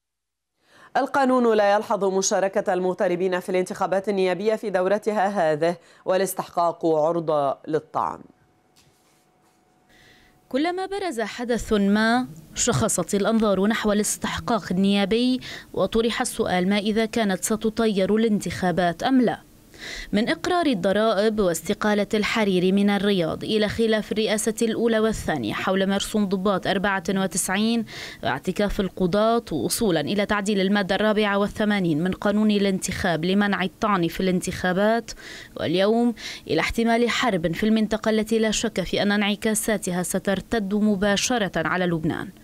القانون لا يلحظ مشاركة المغتربين في الانتخابات النيابية في دورتها هذه والاستحقاق عرضة للطعن. كلما برز حدث ما شخصت الأنظار نحو الاستحقاق النيابي وطرح السؤال ما إذا كانت ستطير الانتخابات أم لا. من إقرار الضرائب واستقالة الحريري من الرياض إلى خلاف الرئاسة الأولى والثانية حول مرسوم ضباط أربعة وتسعين واعتكاف القضاة، وصولا إلى تعديل المادة الرابعة والثمانين من قانون الانتخاب لمنع الطعن في الانتخابات، واليوم إلى احتمال حرب في المنطقة التي لا شك في أن انعكاساتها سترتد مباشرة على لبنان.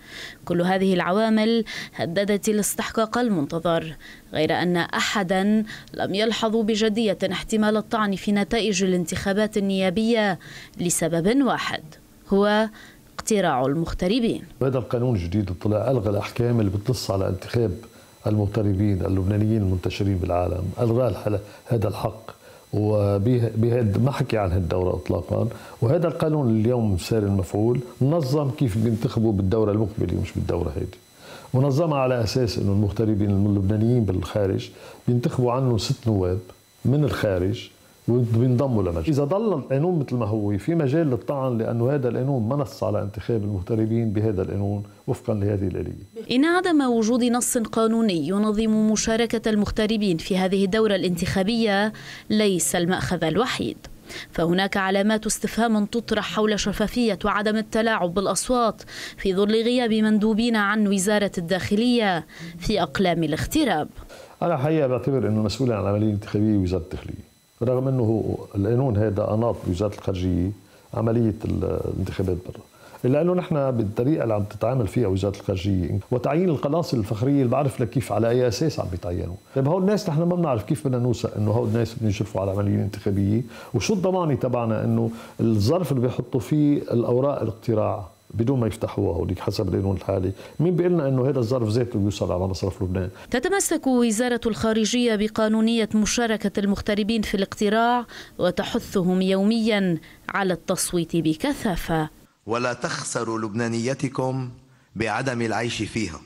كل هذه العوامل هددت الاستحقاق المنتظر، غير أن أحدا لم يلحظ بجدية احتمال الطعن في نتائج الانتخابات النيابية لسبب واحد، هو اقتراع المغتربين. هذا القانون الجديد طلع ألغى الأحكام اللي بتنص على انتخاب المغتربين اللبنانيين المنتشرين بالعالم، ألغى هذا الحق وبهذا ما حكي عن هالدورة إطلاقا. وهذا القانون اليوم سار المفعول نظم كيف بينتخبوا بالدورة المقبلة مش بالدورة هيدي، ونظمها على أساس أنه المغتربين اللبنانيين بالخارج بينتخبوا عنه ست نواب من الخارج وبينضموا لمجلس. إذا ضل القانون مثل ما هو في مجال للطعن، لأنه هذا القانون ما نص على انتخاب المغتربين بهذا القانون وفقا لهذه الآلية. إن عدم وجود نص قانوني ينظم مشاركة المغتربين في هذه الدورة الانتخابية ليس المأخذ الوحيد، فهناك علامات استفهام تطرح حول شفافية وعدم التلاعب بالأصوات في ظل غياب مندوبين عن وزارة الداخلية في أقلام الاغتراب. أنا حقيقة بعتبر أنه مسؤول عن العملية الانتخابية وزارة الداخلية، رغم أنه القانون هذا أناط بوزارة الخارجية عملية الانتخابات برا، إلا أنه نحن بالطريقة اللي عم تتعامل فيها وزارة الخارجية وتعيين القناصل الفخرية اللي بعرف لك كيف على أي أساس عم بيتعينوا. طيب هول الناس نحن ما بنعرف كيف بدنا نوثق إنه هول الناس بدهم يشرفوا على العملية الانتخابية، وشو الضمانة تبعنا إنه الظرف اللي بيحطوا فيه الأوراق الاقتراع بدون ما يفتحوها هوليك حسب القانون الحالي، مين بيقول لنا انه هذا الظرف ذاته بيوصل على مصرف لبنان؟ تتمسك وزارة الخارجية بقانونية مشاركة المغتربين في الاقتراع وتحثهم يوميا على التصويت بكثافة. ولا تخسروا لبنانيتكم بعدم العيش فيها.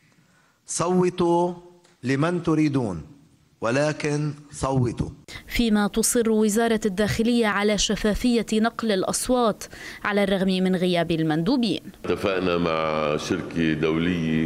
صوتوا لمن تريدون ولكن صوتوا. فيما تصر وزارة الداخلية على شفافية نقل الأصوات على الرغم من غياب المندوبين. اتفقنا مع شركة دولية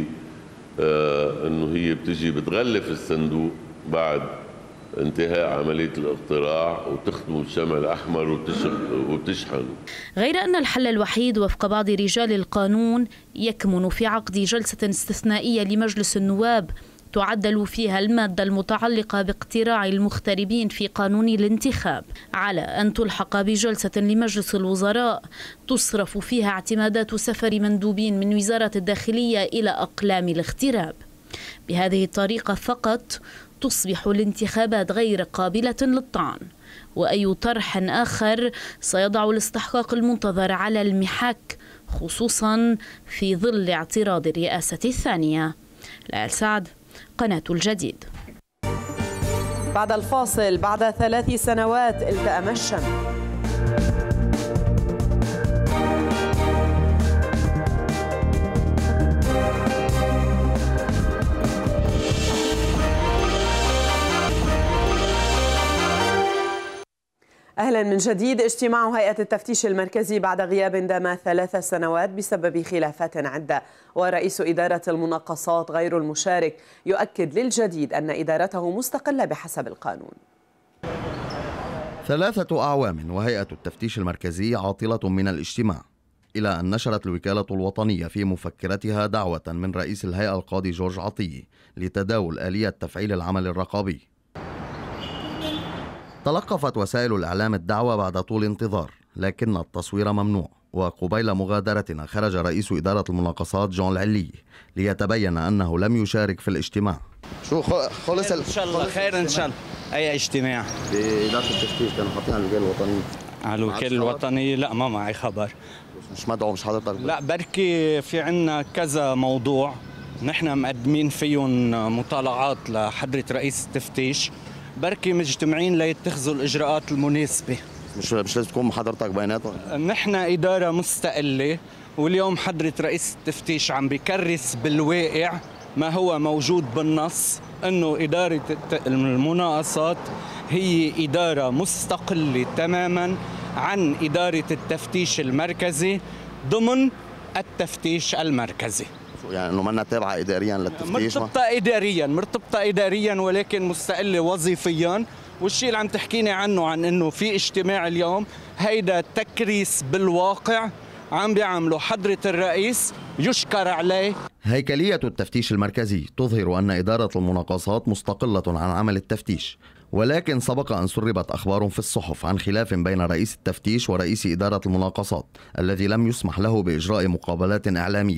آه أنه هي بتجي بتغلف الصندوق بعد انتهاء عملية الاقتراع وتخدموا الشمع الأحمر وبتشحنوا. غير أن الحل الوحيد وفق بعض رجال القانون يكمن في عقد جلسة استثنائية لمجلس النواب تعدل فيها المادة المتعلقة باقتراع المغتربين في قانون الانتخاب، على أن تلحق بجلسة لمجلس الوزراء تصرف فيها اعتمادات سفر مندوبين من وزارة الداخلية إلى أقلام الاغتراب. بهذه الطريقة فقط تصبح الانتخابات غير قابلة للطعن، وأي طرح آخر سيضع الاستحقاق المنتظر على المحك، خصوصا في ظل اعتراض الرئاسة الثانية. لآل سعد، قناة الجديد. بعد الفاصل، بعد ثلاث سنوات التأم الشمل. أهلا من جديد. اجتماع هيئة التفتيش المركزي بعد غياب دام ثلاث سنوات بسبب خلافات عدة، ورئيس إدارة المناقصات غير المشارك يؤكد للجديد أن إدارته مستقلة بحسب القانون. ثلاثة أعوام وهيئة التفتيش المركزي عاطلة من الاجتماع، إلى أن نشرت الوكالة الوطنية في مفكرتها دعوة من رئيس الهيئة القاضي جورج عطية لتداول آلية تفعيل العمل الرقابي. تلقفت وسائل الإعلام الدعوة بعد طول انتظار، لكن التصوير ممنوع. وقبيل مغادرتنا خرج رئيس إدارة المناقصات جون العلي ليتبين أنه لم يشارك في الاجتماع. شو خلص إن شاء الله خير إن شاء الله. أي اجتماع بإدارة التفتيش كانوا حاطين على الوكالة الوطنية؟ على الوكالة الوطنية لا، ما معي خبر. مش مدعو مش حضرتك؟ لا، بركي في عنا كذا موضوع نحن مقدمين فيهم مطالعات لحضرة رئيس التفتيش، بركي مجتمعين ليتخذوا الإجراءات المناسبة. مش مش لازم تكون حضرتك بيناتهم؟ نحن إدارة مستقلة، واليوم حضرة رئيس التفتيش عم بيكرس بالواقع ما هو موجود بالنص، أنه إدارة المناقصات هي إدارة مستقلة تماما عن إدارة التفتيش المركزي ضمن التفتيش المركزي. يعني انه منا تابعه اداريا للتفتيش؟ مرتبطه اداريا مرتبطه اداريا ولكن مستقله وظيفيا. والشيء اللي عم تحكيني عنه عن انه في اجتماع اليوم، هيدا تكريس بالواقع عم بيعملوا حضرة الرئيس يشكر عليه. هيكلية التفتيش المركزي تظهر أن إدارة المناقصات مستقلة عن عمل التفتيش، ولكن سبق أن سربت أخبار في الصحف عن خلاف بين رئيس التفتيش ورئيس إدارة المناقصات الذي لم يسمح له بإجراء مقابلات إعلامية،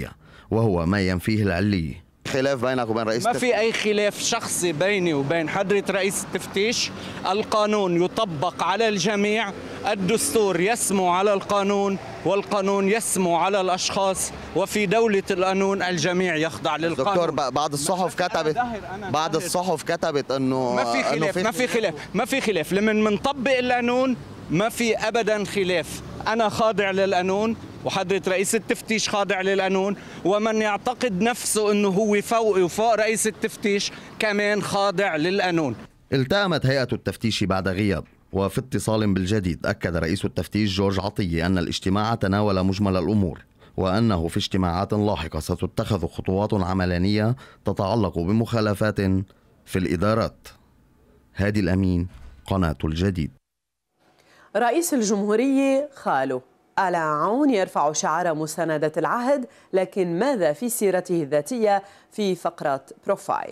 وهو ما ينفيه العلية. خلاف بينك وبين رئيس ما في أي خلاف شخصي بيني وبين حضرة رئيس التفتيش. القانون يطبق على الجميع، الدستور يسمو على القانون والقانون يسمو على الأشخاص، وفي دولة القانون الجميع يخضع للقانون. دكتور بعض الصحف كتبت بعض الصحف كتبت انه ما في خلاف ما في خلاف ما في خلاف لمن منطبق القانون ما في ابدا خلاف. انا خاضع للقانون وحضرة رئيس التفتيش خاضع للقانون، ومن يعتقد نفسه انه هو فوق وفوق رئيس التفتيش كمان خاضع للقانون. التأمت هيئة التفتيش بعد غياب، وفي اتصال بالجديد أكد رئيس التفتيش جورج عطية أن الاجتماع تناول مجمل الأمور، وأنه في اجتماعات لاحقة ستتخذ خطوات عملانية تتعلق بمخالفات في الإدارات. هادي الأمين، قناة الجديد. رئيس الجمهورية خاله آل عون يرفع شعار مساندة العهد، لكن ماذا في سيرته الذاتية؟ في فقرة بروفايل.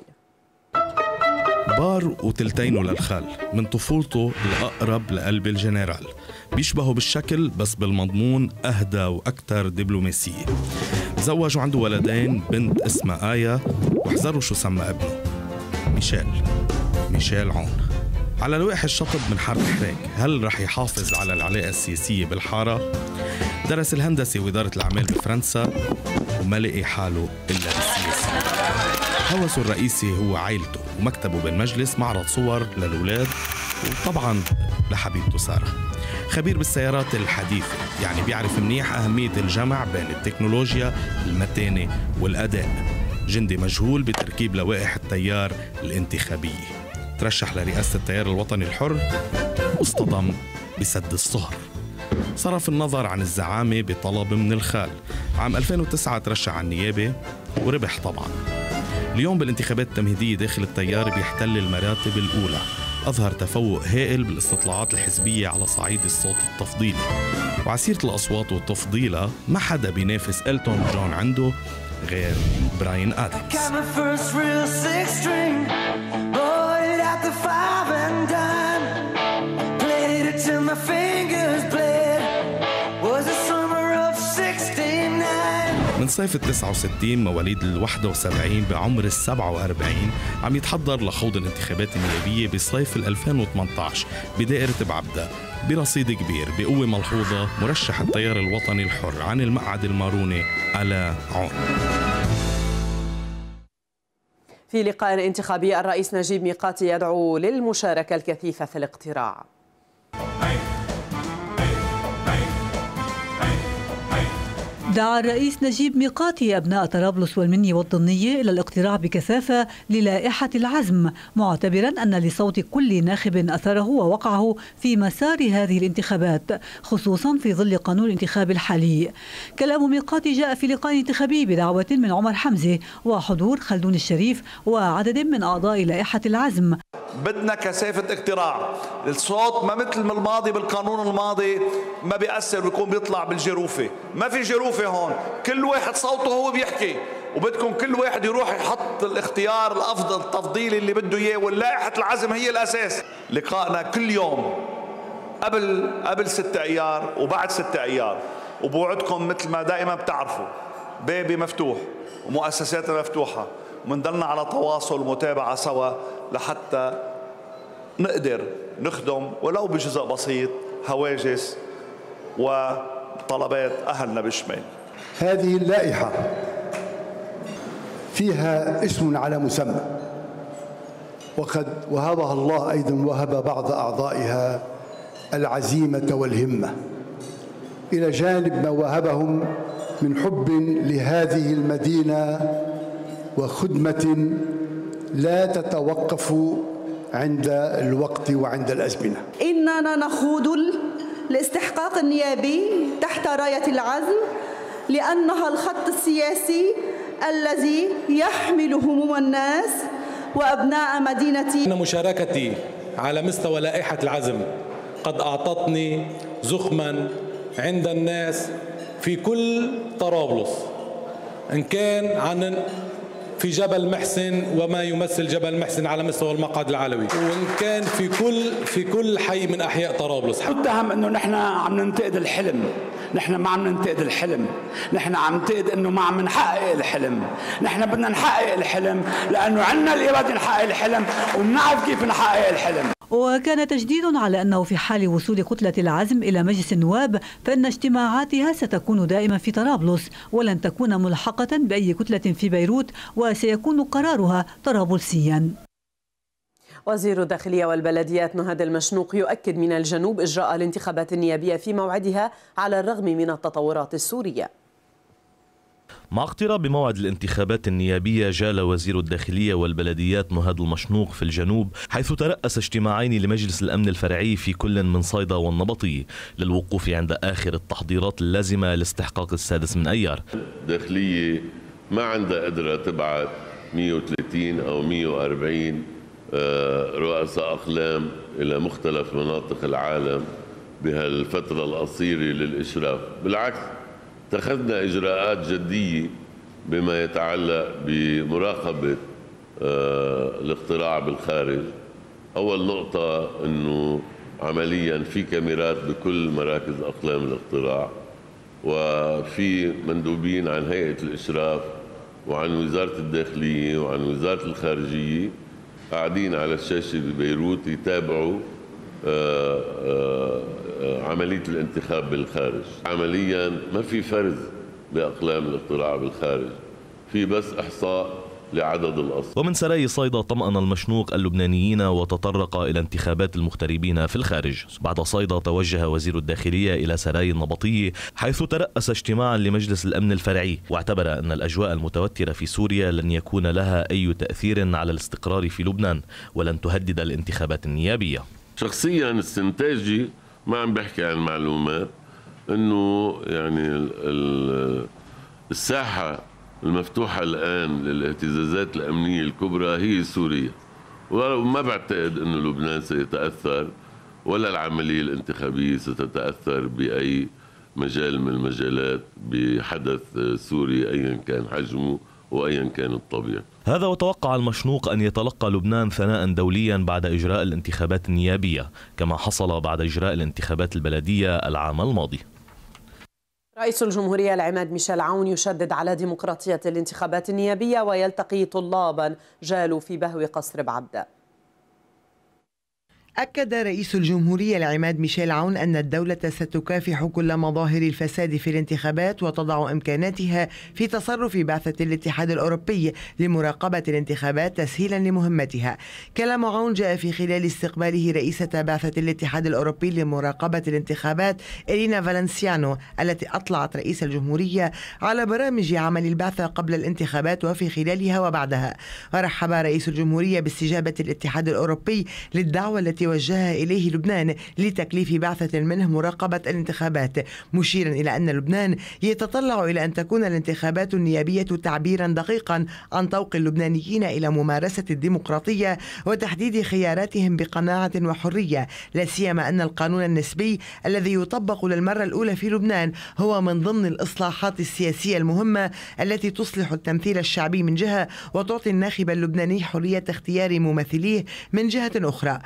بار وتلتينه للخال، من طفولته الأقرب لقلب الجنرال، بيشبهه بالشكل بس بالمضمون أهدى وأكثر دبلوماسية. تزوج وعنده ولدين، بنت اسمها آية، واحذروا شو سمى ابنه، ميشيل ميشيل عون. على لوائح الشطب من حارة حراك، هل رح يحافظ على العلاقة السياسية بالحارة؟ درس الهندسة وإدارة الأعمال بفرنسا وما لقي حاله إلا بالسياسة. هوسه الرئيسي هو عائلته ومكتبه بالمجلس، معرض صور للأولاد وطبعا لحبيبته سارة. خبير بالسيارات الحديثة، يعني بيعرف منيح أهمية الجمع بين التكنولوجيا، المتانة والأداء. جندي مجهول بتركيب لوائح التيار الانتخابية. ترشح لرئاسة التيار الوطني الحر واصطدم بسد الصهر. صرف النظر عن الزعامة بطلب من الخال. عام ألفين وتسعة ترشح على النيابة وربح طبعا. اليوم بالانتخابات التمهيدية داخل التيار بيحتل المراتب الأولى. أظهر تفوق هائل بالاستطلاعات الحزبية على صعيد الصوت التفضيلي، وعسيرة الأصوات والتفضيلة ما حدا بينافس إلتون جون عنده غير براين آدمز. من صيف التسعة وستين مواليد الواحدة وسبعين بعمر السبعة وأربعين عم يتحضر لخوض الانتخابات النيابية بصيف ألفين وثمانية عشر بدائرة بعبدة برصيد كبير بقوة ملحوظة. مرشح التيار الوطني الحر عن المقعد الماروني آل عون. في لقاء انتخابي الرئيس نجيب ميقاتي يدعو للمشاركة الكثيفة في الاقتراع. دعا الرئيس نجيب ميقاتي أبناء طرابلس والمنيا والضنية إلى الاقتراع بكثافة للائحة العزم، معتبرا أن لصوت كل ناخب أثره ووقعه في مسار هذه الانتخابات، خصوصا في ظل قانون الانتخاب الحالي. كلام ميقاتي جاء في لقاء انتخابي بدعوة من عمر حمزة وحضور خلدون الشريف وعدد من أعضاء لائحة العزم. بدنا كثافة اقتراع، الصوت ما مثل ما الماضي بالقانون الماضي ما بيأثر بيكون بيطلع بالجروفة، ما في جروفة هون، كل واحد صوته هو بيحكي، وبدكم كل واحد يروح يحط الاختيار الأفضل التفضيلي اللي بده إياه، واللائحة العزم هي الأساس. لقائنا كل يوم قبل قبل ستة أيار وبعد ستة أيار، وبوعدكم مثل ما دائما بتعرفوا بابي مفتوح ومؤسساتنا مفتوحة، ومنضلنا على تواصل ومتابعة سوا لحتى نقدر نخدم ولو بجزء بسيط هواجس وطلبات أهلنا بالشمال. هذه اللائحة فيها اسم على مسمى، وقد وهبها الله أيضا، وهب بعض أعضائها العزيمة والهمة إلى جانب ما وهبهم من حب لهذه المدينة وخدمة لا تتوقف عند الوقت وعند الأزمنة. إننا نخوض الاستحقاق النيابي تحت راية العزم، لأنها الخط السياسي الذي يحمل هموم الناس وأبناء مدينتي. إن مشاركتي على مستوى لائحة العزم قد أعطتني زخما عند الناس في كل طرابلس، إن كان عن في جبل محسن وما يمثل جبل محسن على مستوى المقعد العلوي، وإن كان في كل في كل حي من أحياء طرابلس. اتهم إنه نحن عم ننتقد الحلم، نحن ما عم ننتقد الحلم، نحن عم ننتقد انه ما عم نحقق الحلم. نحن بدنا نحقق الحلم لانه عندنا الاراده نحقق الحلم وبنعرف كيف نحقق الحلم. وكان تجديد على أنه في حال وصول كتلة العزم إلى مجلس النواب فإن اجتماعاتها ستكون دائما في طرابلس ولن تكون ملحقة بأي كتلة في بيروت، وسيكون قرارها طرابلسيا. وزير الداخلية والبلديات نهاد المشنوق يؤكد من الجنوب إجراء الانتخابات النيابية في موعدها على الرغم من التطورات السورية. مع اقتراب موعد الانتخابات النيابية جال وزير الداخلية والبلديات نهاد المشنوق في الجنوب، حيث ترأس اجتماعين لمجلس الأمن الفرعي في كل من صيدا والنبطي للوقوف عند آخر التحضيرات اللازمة لاستحقاق السادس من أيار. الداخلية ما عندها قدرة تبعت مئة وثلاثين أو مئة وأربعين رؤساء أقلام إلى مختلف مناطق العالم بهالفترة القصيرة للإشراف. بالعكس، اتخذنا إجراءات جدية بما يتعلق بمراقبة الاقتراع بالخارج. أول نقطة أنه عمليا في كاميرات بكل مراكز أقلام الاقتراع، وفي مندوبين عن هيئة الإشراف وعن وزارة الداخلية وعن وزارة الخارجية قاعدين على الشاشة ببيروت يتابعوا آآ آآ عملية الانتخاب بالخارج. عمليا ما في فرز بأقلام الاقتراع بالخارج، في بس إحصاء لعدد الأصل. ومن سراي صيدا طمأن المشنوق اللبنانيين وتطرق إلى انتخابات المغتربين في الخارج. بعد صيدا توجه وزير الداخلية إلى سراي النبطية، حيث ترأس اجتماعا لمجلس الأمن الفرعي، واعتبر أن الأجواء المتوترة في سوريا لن يكون لها أي تأثير على الاستقرار في لبنان ولن تهدد الانتخابات النيابية. شخصيا استنتاجي، ما عم بحكي عن معلومات، انه يعني الساحة المفتوحة الآن للاهتزازات الأمنية الكبرى هي سوريا، وما بعتقد أنه لبنان سيتأثر ولا العملية الانتخابية ستتأثر بأي مجال من المجالات بحدث سوري أيا كان حجمه وأيا كان الطبيعة. هذا وتوقع المشنوق أن يتلقى لبنان ثناء دوليا بعد إجراء الانتخابات النيابية، كما حصل بعد إجراء الانتخابات البلدية العام الماضي. رئيس الجمهورية العماد ميشيل عون يشدد على ديمقراطية الانتخابات النيابية ويلتقي طلابا جالوا في بهو قصر بعبدة. أكد رئيس الجمهورية العماد ميشيل عون أن الدولة ستكافح كل مظاهر الفساد في الانتخابات وتضع إمكاناتها في تصرف بعثة الاتحاد الأوروبي لمراقبة الانتخابات تسهيلا لمهمتها. كلام عون جاء في خلال استقباله رئيسة بعثة الاتحاد الأوروبي لمراقبة الانتخابات إرينا فالنسيانو، التي أطلعت رئيس الجمهورية على برامج عمل البعثة قبل الانتخابات وفي خلالها وبعدها. ورحب رئيس الجمهورية باستجابة الاتحاد الأوروبي للدعوة التي وجهها إليه لبنان لتكليف بعثة منه مراقبة الانتخابات، مشيرا إلى أن لبنان يتطلع إلى أن تكون الانتخابات النيابية تعبيرا دقيقا عن طوق اللبنانيين إلى ممارسة الديمقراطية وتحديد خياراتهم بقناعة وحرية، لا سيما أن القانون النسبي الذي يطبق للمرة الأولى في لبنان هو من ضمن الإصلاحات السياسية المهمة التي تصلح التمثيل الشعبي من جهة وتعطي الناخب اللبناني حرية اختيار ممثليه من جهة أخرى.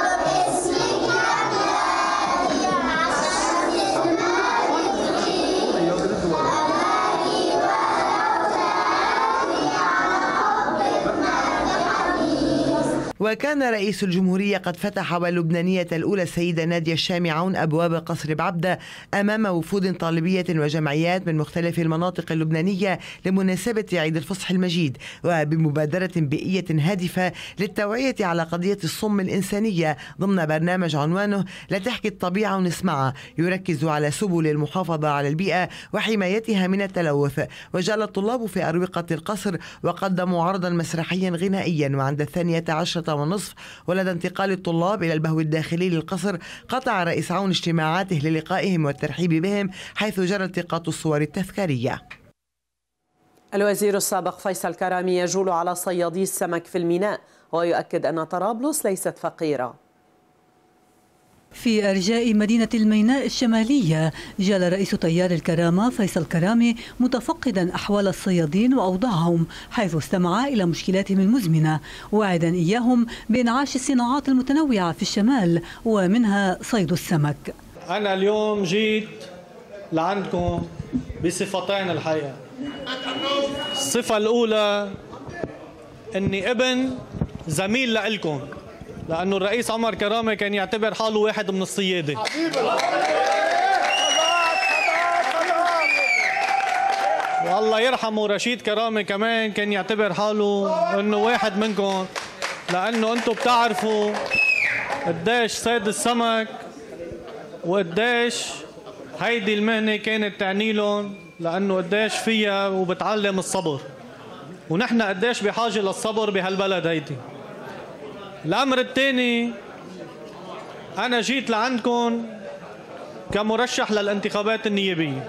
وكان رئيس الجمهورية قد فتح واللبنانية الأولى السيدة نادية الشامي عون أبواب قصر بعبدة أمام وفود طالبية وجمعيات من مختلف المناطق اللبنانية لمناسبة عيد الفصح المجيد، وبمبادرة بيئية هادفة للتوعية على قضية الصم الإنسانية ضمن برنامج عنوانه لا تحكي الطبيعة ونسمعها، يركز على سبل المحافظة على البيئة وحمايتها من التلوث. وجعل الطلاب في أروقة القصر وقدموا عرضا مسرحيا غنائيا، وعند الثانية عشرة ونصف ولدى انتقال الطلاب إلى البهو الداخلي للقصر قطع رئيس عون اجتماعاته للقائهم والترحيب بهم، حيث جرى التقاط الصور التذكارية. الوزير السابق فيصل كرامي يجول على صيادي السمك في الميناء ويؤكد أن طرابلس ليست فقيرة. في أرجاء مدينة الميناء الشمالية جال رئيس تيار الكرامة فيصل كرامي متفقدا أحوال الصيادين وأوضاعهم، حيث استمع إلى مشكلاتهم المزمنة، واعدا إياهم بإنعاش الصناعات المتنوعة في الشمال ومنها صيد السمك. أنا اليوم جيت لعندكم بصفتين الحقيقة. الصفة الأولى إني ابن زميل لإلكم، لأنه الرئيس عمر كرامة كان يعتبر حاله واحد من الصيادة. والله يرحمه رشيد كرامة كمان كان يعتبر حاله إنه واحد منكم، لأنه أنتم بتعرفوا قديش صيد السمك وقديش هيدي المهنة كانت تعني لهم، لأنه قديش فيها وبتعلم الصبر، ونحن قديش بحاجة للصبر بهالبلد هيدي. الأمر الثاني، أنا جيت لعندكم كمرشح للانتخابات النيابية،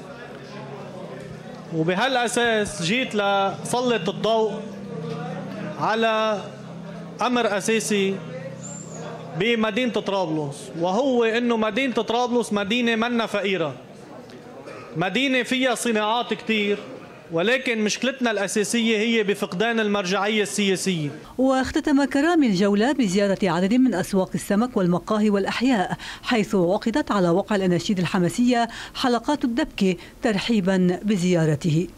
وبهالأساس جيت لسلط الضوء على أمر أساسي بمدينة طرابلس، وهو إنه مدينة طرابلس مدينة منا فقيرة، مدينة فيها صناعات كتير، ولكن مشكلتنا الأساسية هي بفقدان المرجعية السياسية. واختتم كرامي الجولة بزيارة عدد من أسواق السمك والمقاهي والأحياء، حيث عقدت على وقع الأناشيد الحماسية حلقات الدبكة ترحيبا بزيارته.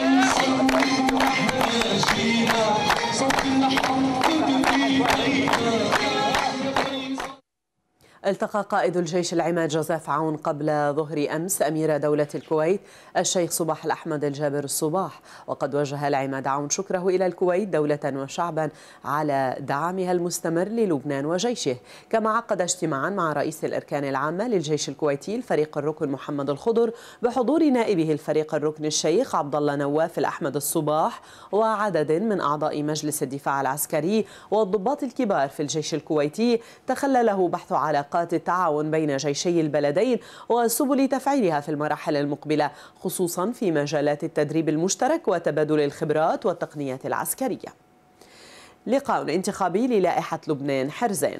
التقى قائد الجيش العماد جوزيف عون قبل ظهر أمس أمير دولة الكويت الشيخ صباح الأحمد الجابر الصباح، وقد وجه العماد عون شكره إلى الكويت دولة وشعبا على دعمها المستمر للبنان وجيشه. كما عقد اجتماعا مع رئيس الأركان العامة للجيش الكويتي الفريق الركن محمد الخضر بحضور نائبه الفريق الركن الشيخ عبد الله نواف الأحمد الصباح وعدد من أعضاء مجلس الدفاع العسكري والضباط الكبار في الجيش الكويتي، تخلله بحث علاقات التعاون بين جيشي البلدين وسبل تفعيلها في المراحل المقبلة، خصوصا في مجالات التدريب المشترك وتبادل الخبرات والتقنيات العسكرية. لقاء انتخابي للائحة لبنان حرزان.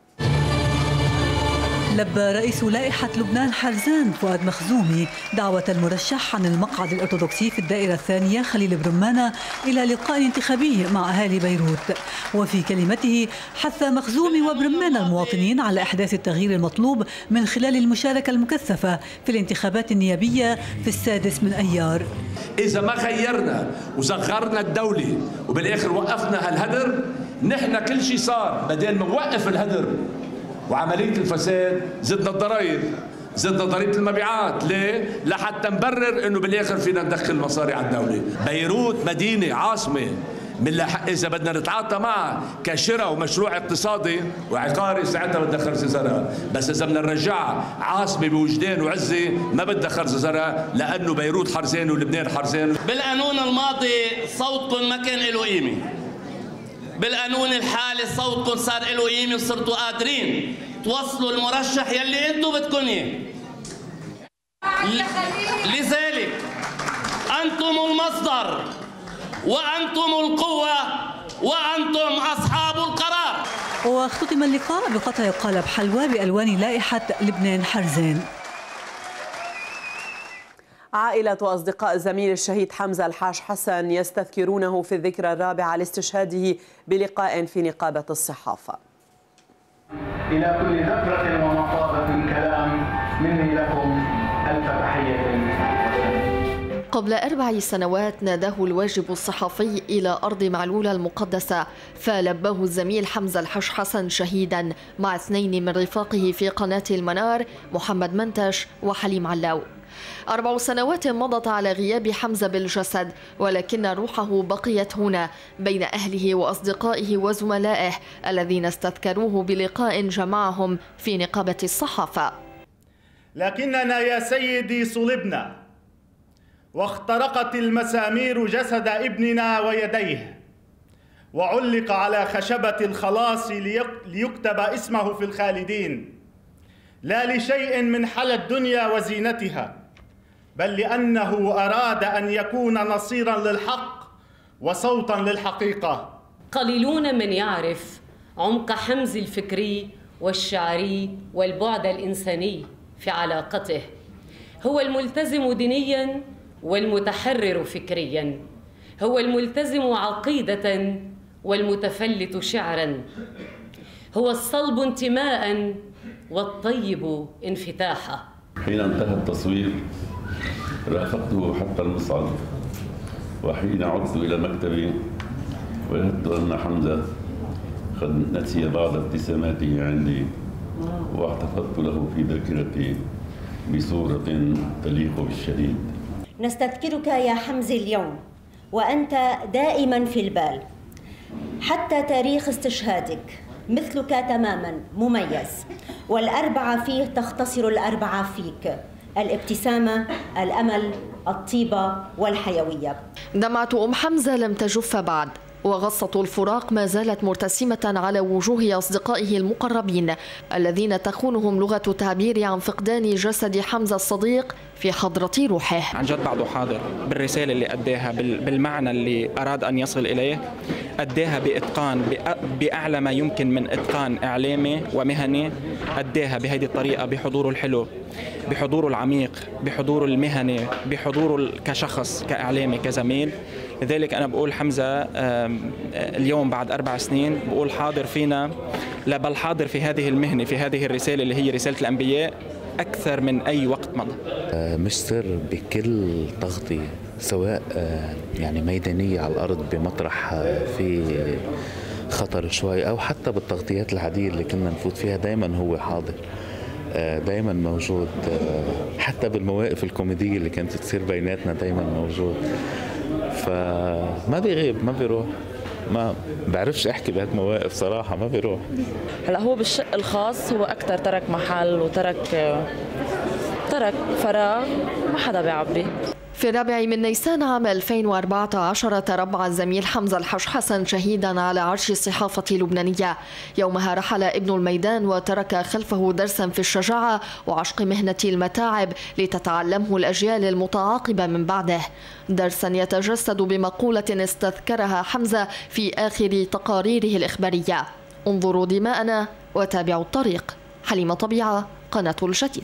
لبى رئيس لائحة لبنان حرزان فؤاد مخزومي دعوة المرشح عن المقعد الأرثوذكسي في الدائرة الثانية خليل برمانة إلى لقاء انتخابي مع أهالي بيروت. وفي كلمته حث مخزومي وبرمانة المواطنين على إحداث التغيير المطلوب من خلال المشاركة المكثفة في الانتخابات النيابية في السادس من أيار. إذا ما غيرنا وصغرنا الدولة وبالآخر وقفنا هالهدر، نحن كل شيء صار بدل ما نوقف الهدر وعملية الفساد زدنا الضرائب، زدنا ضريبة المبيعات، ليه؟ لحتى نبرر انه بالاخر فينا ندخل مصاري على الدولة. بيروت مدينة عاصمة من لح... اذا بدنا نتعاطى معها كشراء ومشروع اقتصادي وعقاري ساعتها بدها خرز زرع، بس اذا بدنا نرجعها عاصمة بوجدان وعزة ما بدها خرز زرع، لانه بيروت حرزان ولبنان حرزان. بالقانون الماضي صوتكم ما كان له قيمة، بالقانون الحالي صوتكم صار له قيمه وصرتوا قادرين توصلوا المرشح يلي انتم بدكم اياه. لذلك انتم المصدر وانتم القوه وانتم اصحاب القرار. واختتم اللقاء بقطع قالب حلوى بالوان لائحه لبنان حرزان. عائلة وأصدقاء الزميل الشهيد حمزة الحاج حسن يستذكرونه في الذكرى الرابعة لاستشهاده بلقاء في نقابة الصحافة. إلى كل زفرة ومطابة كلام مني لكم ألف تحية. قبل أربع سنوات ناداه الواجب الصحفي إلى أرض معلولة المقدسة، فلباه الزميل حمزة الحاج حسن شهيدا مع اثنين من رفاقه في قناة المنار، محمد منتش وحليم علاو. أربع سنوات مضت على غياب حمزة بالجسد، ولكن روحه بقيت هنا بين أهله وأصدقائه وزملائه الذين استذكروه بلقاء جمعهم في نقابة الصحافة. لكننا يا سيدي صلبنا واخترقت المسامير جسد ابننا ويديه، وعلق على خشبة الخلاص ليكتب اسمه في الخالدين، لا لشيء من حل الدنيا وزينتها، بل لأنه أراد أن يكون نصيراً للحق وصوتاً للحقيقة. قليلون من يعرف عمق حمز الفكري والشعري والبعد الإنساني في علاقته. هو الملتزم دينياً والمتحرر فكرياً، هو الملتزم عقيدة والمتفلت شعراً، هو الصلب انتماءً والطيب انفتاحا. حين انتهى التصوير رافقته حتى المصعد، وحين عدت إلى مكتبي وجدت أن حمزة قد نسي بعض ابتساماته عندي، واحتفظت له في ذاكرتي بصورة تليق بالشهيد. نستذكرك يا حمزة اليوم وأنت دائما في البال، حتى تاريخ استشهادك مثلك تماما مميز، والأربعة فيه تختصر الأربعة فيك: الابتسامة، الأمل، الطيبة والحيوية. دمعة أم حمزة لم تجف بعد، وغصة الفراق ما زالت مرتسمة على وجوه أصدقائه المقربين الذين تخونهم لغة التعبير عن فقدان جسد حمزة الصديق في حضرة روحه. عن جد بعده حاضر بالرسالة اللي أداها، بالمعنى اللي أراد أن يصل إليه، أداها بإتقان، بأعلى ما يمكن من إتقان إعلامي ومهني. أداها بهذه الطريقة، بحضوره الحلو، بحضوره العميق، بحضوره المهني، بحضوره كشخص، كإعلامي، كزميل. لذلك أنا بقول حمزة اليوم بعد أربع سنين بقول حاضر فينا، لا بل حاضر في هذه المهنة، في هذه الرسالة اللي هي رسالة الأنبياء أكثر من أي وقت مضى. مش سر بكل تغطية، سواء يعني ميدانية على الأرض بمطرح في خطر شوي، أو حتى بالتغطيات العادية اللي كنا نفوت فيها، دايما هو حاضر، دايما موجود. حتى بالمواقف الكوميدية اللي كانت تصير بيناتنا دايما موجود، فما بيغيب، ما بيروح. ما بعرفش احكي بهالمواقف صراحه، ما بيروح. هلا هو بالشق الخاص هو اكثر ترك محل وترك ترك فراغ ما حدا بيعبي. في الرابع من نيسان عام ألفين وأربعة عشر تربع الزميل حمزة الحشحسن شهيدا على عرش الصحافة اللبنانية. يومها رحل ابن الميدان وترك خلفه درسا في الشجاعة وعشق مهنة المتاعب لتتعلمه الأجيال المتعاقبة من بعده، درسا يتجسد بمقولة استذكرها حمزة في آخر تقاريره الإخبارية: انظروا دماءنا وتابعوا الطريق. حليمة طبيعة، قناة الجديد.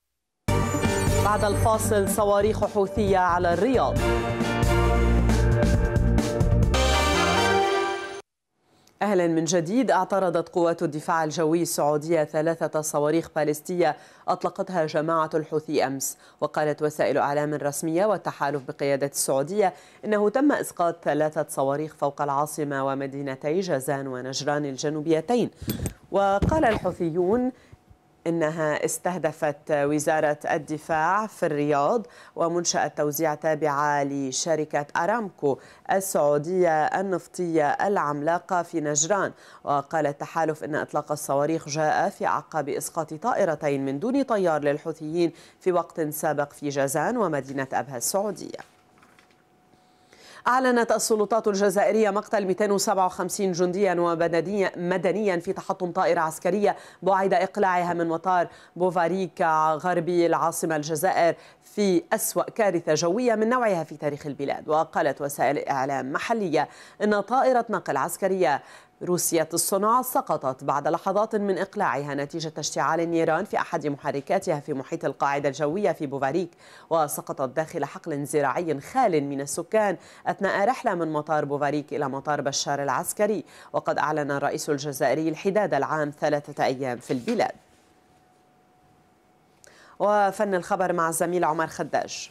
بعد الفاصل، صواريخ حوثية على الرياض. أهلا من جديد. اعترضت قوات الدفاع الجوي السعودية ثلاثة صواريخ باليستية أطلقتها جماعة الحوثي أمس، وقالت وسائل إعلام رسمية والتحالف بقيادة السعودية إنه تم إسقاط ثلاثة صواريخ فوق العاصمة ومدينتي جازان ونجران الجنوبيتين. وقال الحوثيون إنها استهدفت وزارة الدفاع في الرياض ومنشأة توزيع تابعة لشركة أرامكو السعودية النفطية العملاقة في نجران. وقال التحالف إن إطلاق الصواريخ جاء في أعقاب إسقاط طائرتين من دون طيار للحوثيين في وقت سابق في جازان ومدينة أبها السعودية. أعلنت السلطات الجزائرية مقتل مئتين وسبعة وخمسين جنديا ومدنيا في تحطم طائرة عسكرية بعد إقلاعها من مطار بوفاريك غربي العاصمة الجزائر في أسوأ كارثة جوية من نوعها في تاريخ البلاد. وقالت وسائل إعلام محلية أن طائرة نقل عسكرية روسية الصنع سقطت بعد لحظات من إقلاعها نتيجة اشتعال النيران في أحد محركاتها في محيط القاعدة الجوية في بوفاريك، وسقطت داخل حقل زراعي خال من السكان أثناء رحلة من مطار بوفاريك إلى مطار بشار العسكري. وقد أعلن الرئيس الجزائري الحداد العام ثلاثة أيام في البلاد. وفن الخبر مع الزميل عمر خداج.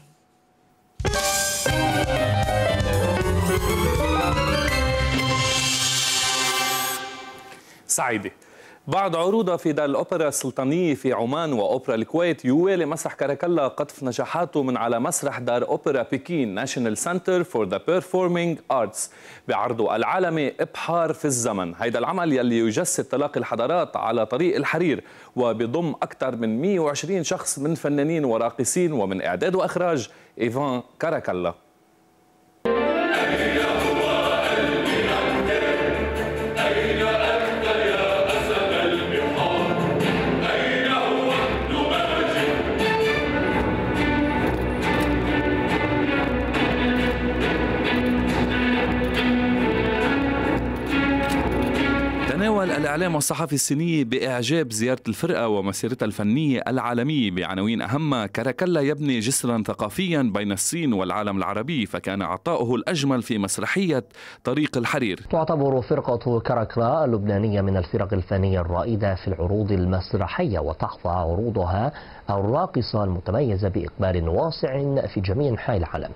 سعيدة. بعد عروضها في دار الأوبرا السلطانية في عمان وأوبرا الكويت، يوالي مسرح كاراكلا قطف نجاحاته من على مسرح دار أوبرا بكين ناشونال سنتر فور ذا بيرفورمينج آرتس بعرضه العالمي إبحار في الزمن. هيدا العمل يلي يجسد تلاقي الحضارات على طريق الحرير، وبيضم أكثر من مئة وعشرين شخص من فنانين وراقصين، ومن إعداد وإخراج إيفان كاراكلا. الإعلام والصحافة الصينية بإعجاب زيارة الفرقة ومسيرتها الفنية العالمية بعناوين أهمها: كاراكلا يبني جسرا ثقافيا بين الصين والعالم العربي، فكان عطاؤه الأجمل في مسرحية طريق الحرير. تعتبر فرقة كاراكلا اللبنانية من الفرق الفنية الرائدة في العروض المسرحية، وتحظى عروضها الراقصة المتميزة بإقبال واسع في جميع أنحاء العالم.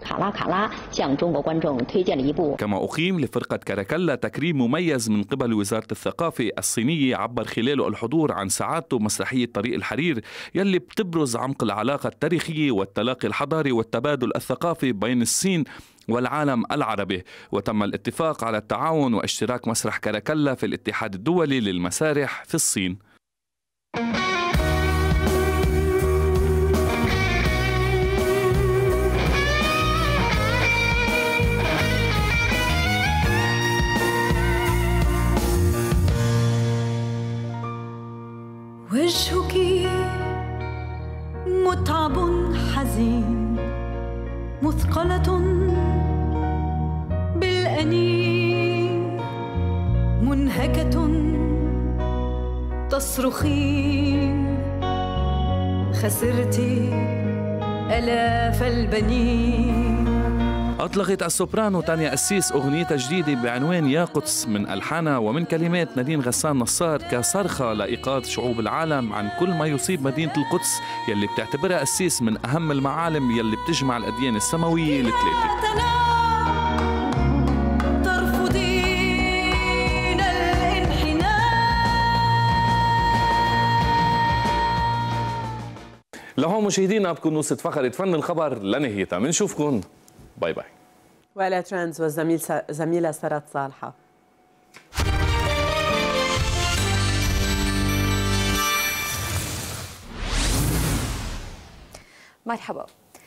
كما أقيم لفرقة كاراكلا تكريم مميز من قبل وزارة الثقافة الصينية، عبر خلاله الحضور عن سعادته بمسرحية طريق الحرير يلي بتبرز عمق العلاقة التاريخية والتلاقي الحضاري والتبادل الثقافي بين الصين والعالم العربي. وتم الاتفاق على التعاون واشتراك مسرح كاراكلا في الاتحاد الدولي للمسارح في الصين. وجهك متعب حزين، مثقلة بالأنين، منهكة تصرخين، خسرت آلاف البنين. أطلقت السوبرانو تانيا قسيس أغنيتها الجديدة بعنوان يا قدس من ألحانها ومن كلمات نادين غسان نصار كصرخة لإيقاظ شعوب العالم عن كل ما يصيب مدينة القدس يلي بتعتبرها قسيس من أهم المعالم يلي بتجمع الأديان السماوية الثلاثة. لهون مشاهدينا بكون وصلت فقرة فن الخبر لنهايتها، بنشوفكم، باي باي. وإلى ترندز والزميل زميلة سارة صالحة. مرحبا.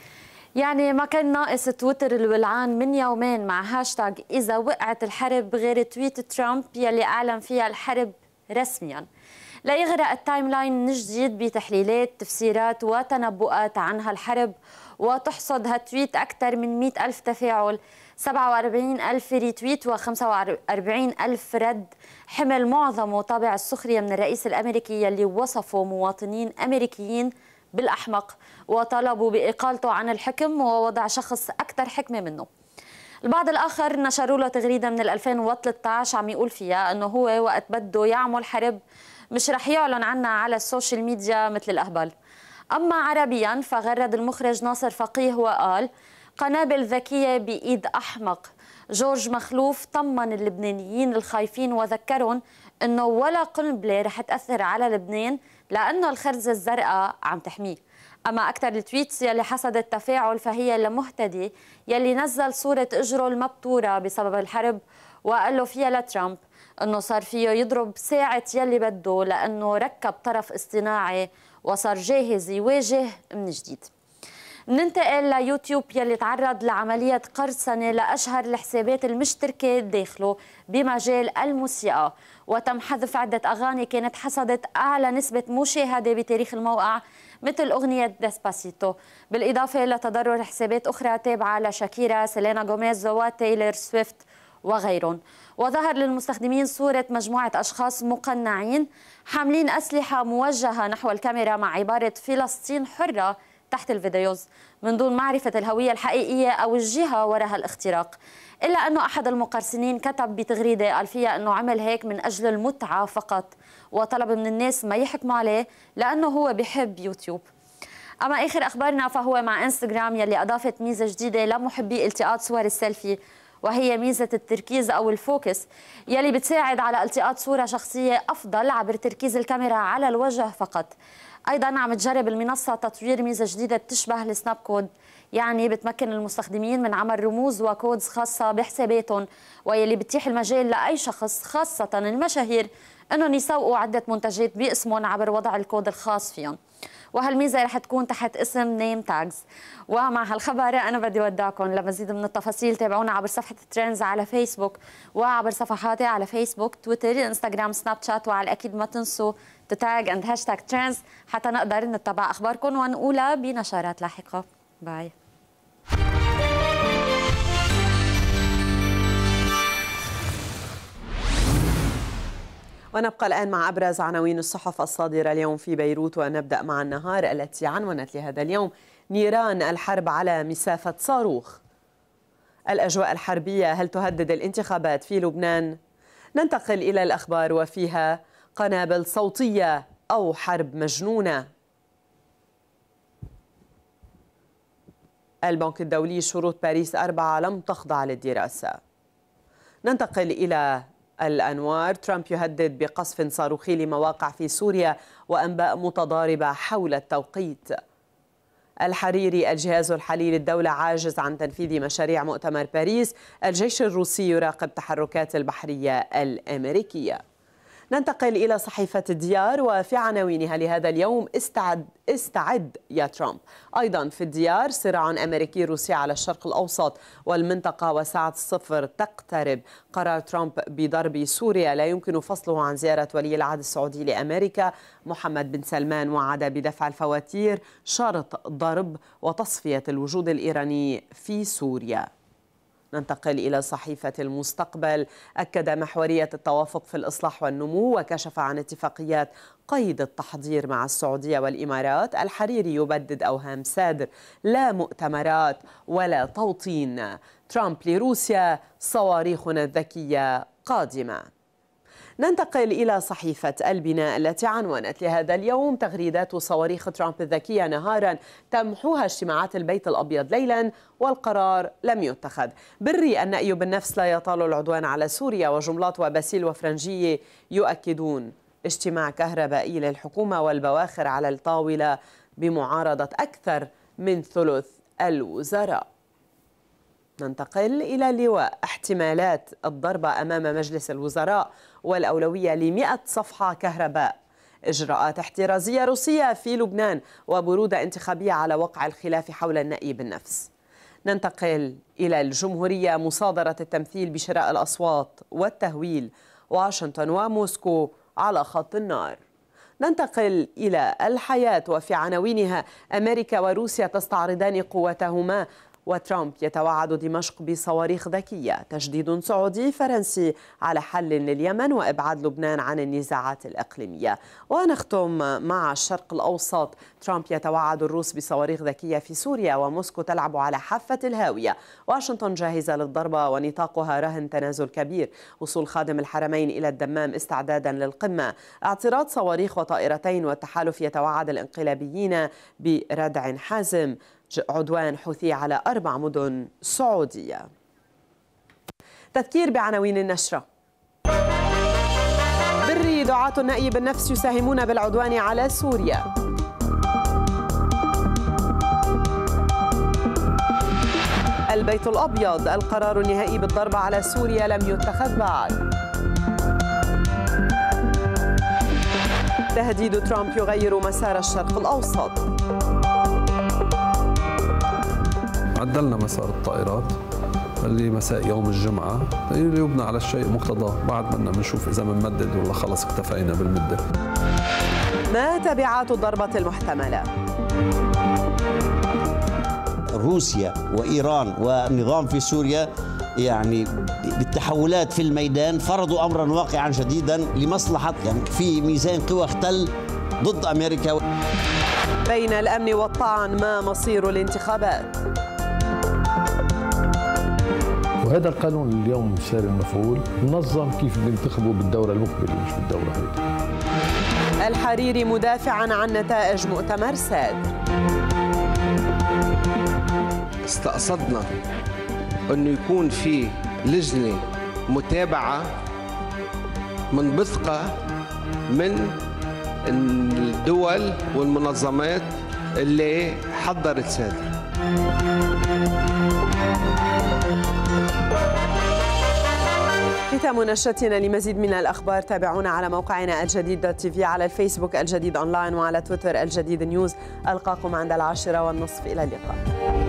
يعني ما كان ناقص تويتر الولعان من يومين مع هاشتاج إذا وقعت الحرب غير تويت ترامب يلي أعلن فيها الحرب رسمياً، ليغرق التايم لاين من جديد بتحليلات، تفسيرات وتنبؤات عن هالحرب، وتحصد هالتويت أكثر من مئة ألف تفاعل، سبعة وأربعين ألف ريتويت وخمسة وأربعين ألف رد، حمل معظمه طابع السخرية من الرئيس الأمريكي يلي وصفوا مواطنين أمريكيين بالأحمق وطلبوا بإقالته عن الحكم ووضع شخص أكثر حكمة منه. البعض الآخر نشروا له تغريدة من ألفين وثلاثة عشر عم يقول فيها أنه هو وقت بده يعمل حرب مش رح يعلن عنها على السوشيال ميديا مثل الأهبل. أما عربيا فغرد المخرج ناصر فقيه وقال: قنابل ذكية بإيد أحمق. جورج مخلوف طمن اللبنانيين الخايفين وذكرهم أنه ولا قنبلة رح تأثر على لبنان لأنه الخرزة الزرقاء عم تحميه. أما أكثر التويتس يلي حصدت تفاعل فهي لمهتدي يلي نزل صورة إجره المبتورة بسبب الحرب وقال له فيها لترامب أنه صار فيه يضرب ساعة يلي بده لأنه ركب طرف اصطناعي وصار جاهز يواجه من جديد. ننتقل ليوتيوب يلي تعرض لعملية قرصنة لأشهر الحسابات المشتركة داخله بمجال الموسيقى، وتم حذف عدة أغاني كانت حصدت أعلى نسبة مشاهدة بتاريخ الموقع مثل أغنية ديسباسيتو، بالإضافة لتضرر حسابات أخرى تابعة لشاكيرا، سيلينا غوميز وتايلر سويفت وغيرهم. وظهر للمستخدمين صورة مجموعة أشخاص مقنعين حاملين أسلحة موجهة نحو الكاميرا مع عبارة فلسطين حرة تحت الفيديوز من دون معرفة الهوية الحقيقية أو الجهة وراء الاختراق. إلا أنه أحد المقرصنين كتب بتغريدة قال فيها أنه عمل هيك من أجل المتعة فقط، وطلب من الناس ما يحكموا عليه لأنه هو بيحب يوتيوب. أما آخر أخبارنا فهو مع إنستغرام يلي أضافت ميزة جديدة لمحبي التقاط صور السيلفي، وهي ميزة التركيز أو الفوكس يلي بتساعد على التقاط صورة شخصية أفضل عبر تركيز الكاميرا على الوجه فقط. أيضا عم تجرب المنصة تطوير ميزة جديدة بتشبه السناب كود، يعني بتمكن المستخدمين من عمل رموز وكودز خاصة بحساباتهم، ويلي بتتيح المجال لأي شخص خاصة المشاهير أنهم يسوقوا عدة منتجات باسمهم عبر وضع الكود الخاص فيهم. وهالميزة رح تكون تحت اسم نيم تاجز. ومع هالخبر أنا بدي ودعكم. لمزيد من التفاصيل تابعونا عبر صفحة ترندز على فيسبوك وعبر صفحاتي على فيسبوك، تويتر، انستغرام، سناب شات، وعلى الأكيد ما تنسوا تتاج اند هاشتاج ترندز حتى نقدر نتبع أخباركم ونقولها بنشرات لاحقة. باي. ونبقى الآن مع أبرز عناوين الصحف الصادرة اليوم في بيروت، ونبدأ مع النهار التي عنونت لهذا اليوم: نيران الحرب على مسافة صاروخ. الأجواء الحربية هل تهدد الانتخابات في لبنان؟ ننتقل إلى الأخبار وفيها: قنابل صوتية أو حرب مجنونة. البنك الدولي: شروط باريس أربعة لم تخضع للدراسة. ننتقل إلى الأنوار: ترامب يهدد بقصف صاروخي لمواقع في سوريا وأنباء متضاربة حول التوقيت. الحريري: الجهاز الحالي للدولة عاجز عن تنفيذ مشاريع مؤتمر باريس. الجيش الروسي يراقب تحركات البحرية الأمريكية. ننتقل إلى صحيفة الديار وفي عناوينها لهذا اليوم: استعد استعد يا ترامب. أيضا في الديار: صراع أمريكي روسي على الشرق الأوسط والمنطقة وساعة الصفر تقترب. قرار ترامب بضرب سوريا لا يمكن فصله عن زيارة ولي العهد السعودي لأمريكا. محمد بن سلمان وعد بدفع الفواتير شرط ضرب وتصفية الوجود الإيراني في سوريا. ننتقل إلى صحيفة المستقبل: أكد محورية التوافق في الإصلاح والنمو وكشف عن اتفاقيات قيد التحضير مع السعودية والإمارات. الحريري: يبدد أوهام سادر، لا مؤتمرات ولا توطين. ترامب لروسيا: صواريخنا الذكية قادمة. ننتقل إلى صحيفة البناء التي عنونت لهذا اليوم: تغريدات صواريخ ترامب الذكية نهارا تمحوها اجتماعات البيت الأبيض ليلا والقرار لم يتخذ. بري: النأي بالنفس لا يطال العدوان على سوريا. وجملات وباسيل وفرنجية يؤكدون اجتماع كهربائي للحكومة والبواخر على الطاولة بمعارضة أكثر من ثلث الوزراء. ننتقل إلى اللواء: احتمالات الضربة أمام مجلس الوزراء والأولوية لمئة صفحة كهرباء. إجراءات احترازية روسية في لبنان وبرودة انتخابية على وقع الخلاف حول النأي بالنفس. ننتقل إلى الجمهورية: مصادرة التمثيل بشراء الأصوات والتهويل. واشنطن وموسكو على خط النار. ننتقل إلى الحياة وفي عناوينها: أمريكا وروسيا تستعرضان قوتهما وترامب يتوعد دمشق بصواريخ ذكية. تجديد سعودي فرنسي على حل لليمن وإبعاد لبنان عن النزاعات الإقليمية. ونختم مع الشرق الأوسط: ترامب يتوعد الروس بصواريخ ذكية في سوريا وموسكو تلعب على حافة الهاوية. واشنطن جاهزة للضربة ونطاقها رهن تنازل كبير. وصول خادم الحرمين إلى الدمام استعدادا للقمة. اعتراض صواريخ وطائرتين والتحالف يتوعد الانقلابيين بردع حازم. عدوان حوثي على أربع مدن سعودية. تذكير بعناوين النشرة: بري: دعاة النأي بالنفس يساهمون بالعدوان على سوريا. البيت الأبيض: القرار النهائي بالضرب على سوريا لم يتخذ بعد. تهديد ترامب يغير مسار الشرق الأوسط. عدلنا مسار الطائرات لمساء يوم الجمعة ليبنى على الشيء مقتضى، بعد منا بنشوف إذا بنمدد ولا خلص اكتفينا بالمدة. ما تبعات الضربة المحتملة؟ روسيا وإيران والنظام في سوريا يعني بالتحولات في الميدان فرضوا أمرا واقعا شديدا لمصلحة، يعني في ميزان قوى اختل ضد أمريكا. بين الأمن والطعن، ما مصير الانتخابات؟ وهذا القانون اليوم صار المفعول منظم كيف بينتخبوا بالدورة المقبلة مش بالدورة هيدي. الحريري: مدافعا عن نتائج مؤتمر ساد. استقصدنا أنه يكون في لجنة متابعة منبثقة من الدول والمنظمات اللي حضرت سادر. ختام نشرتنا. لمزيد من الأخبار تابعونا على موقعنا الجديد دوت تي في، على الفيسبوك الجديد أونلاين، وعلى تويتر الجديد نيوز. ألقاكم عند العاشرة والنصف. إلى اللقاء.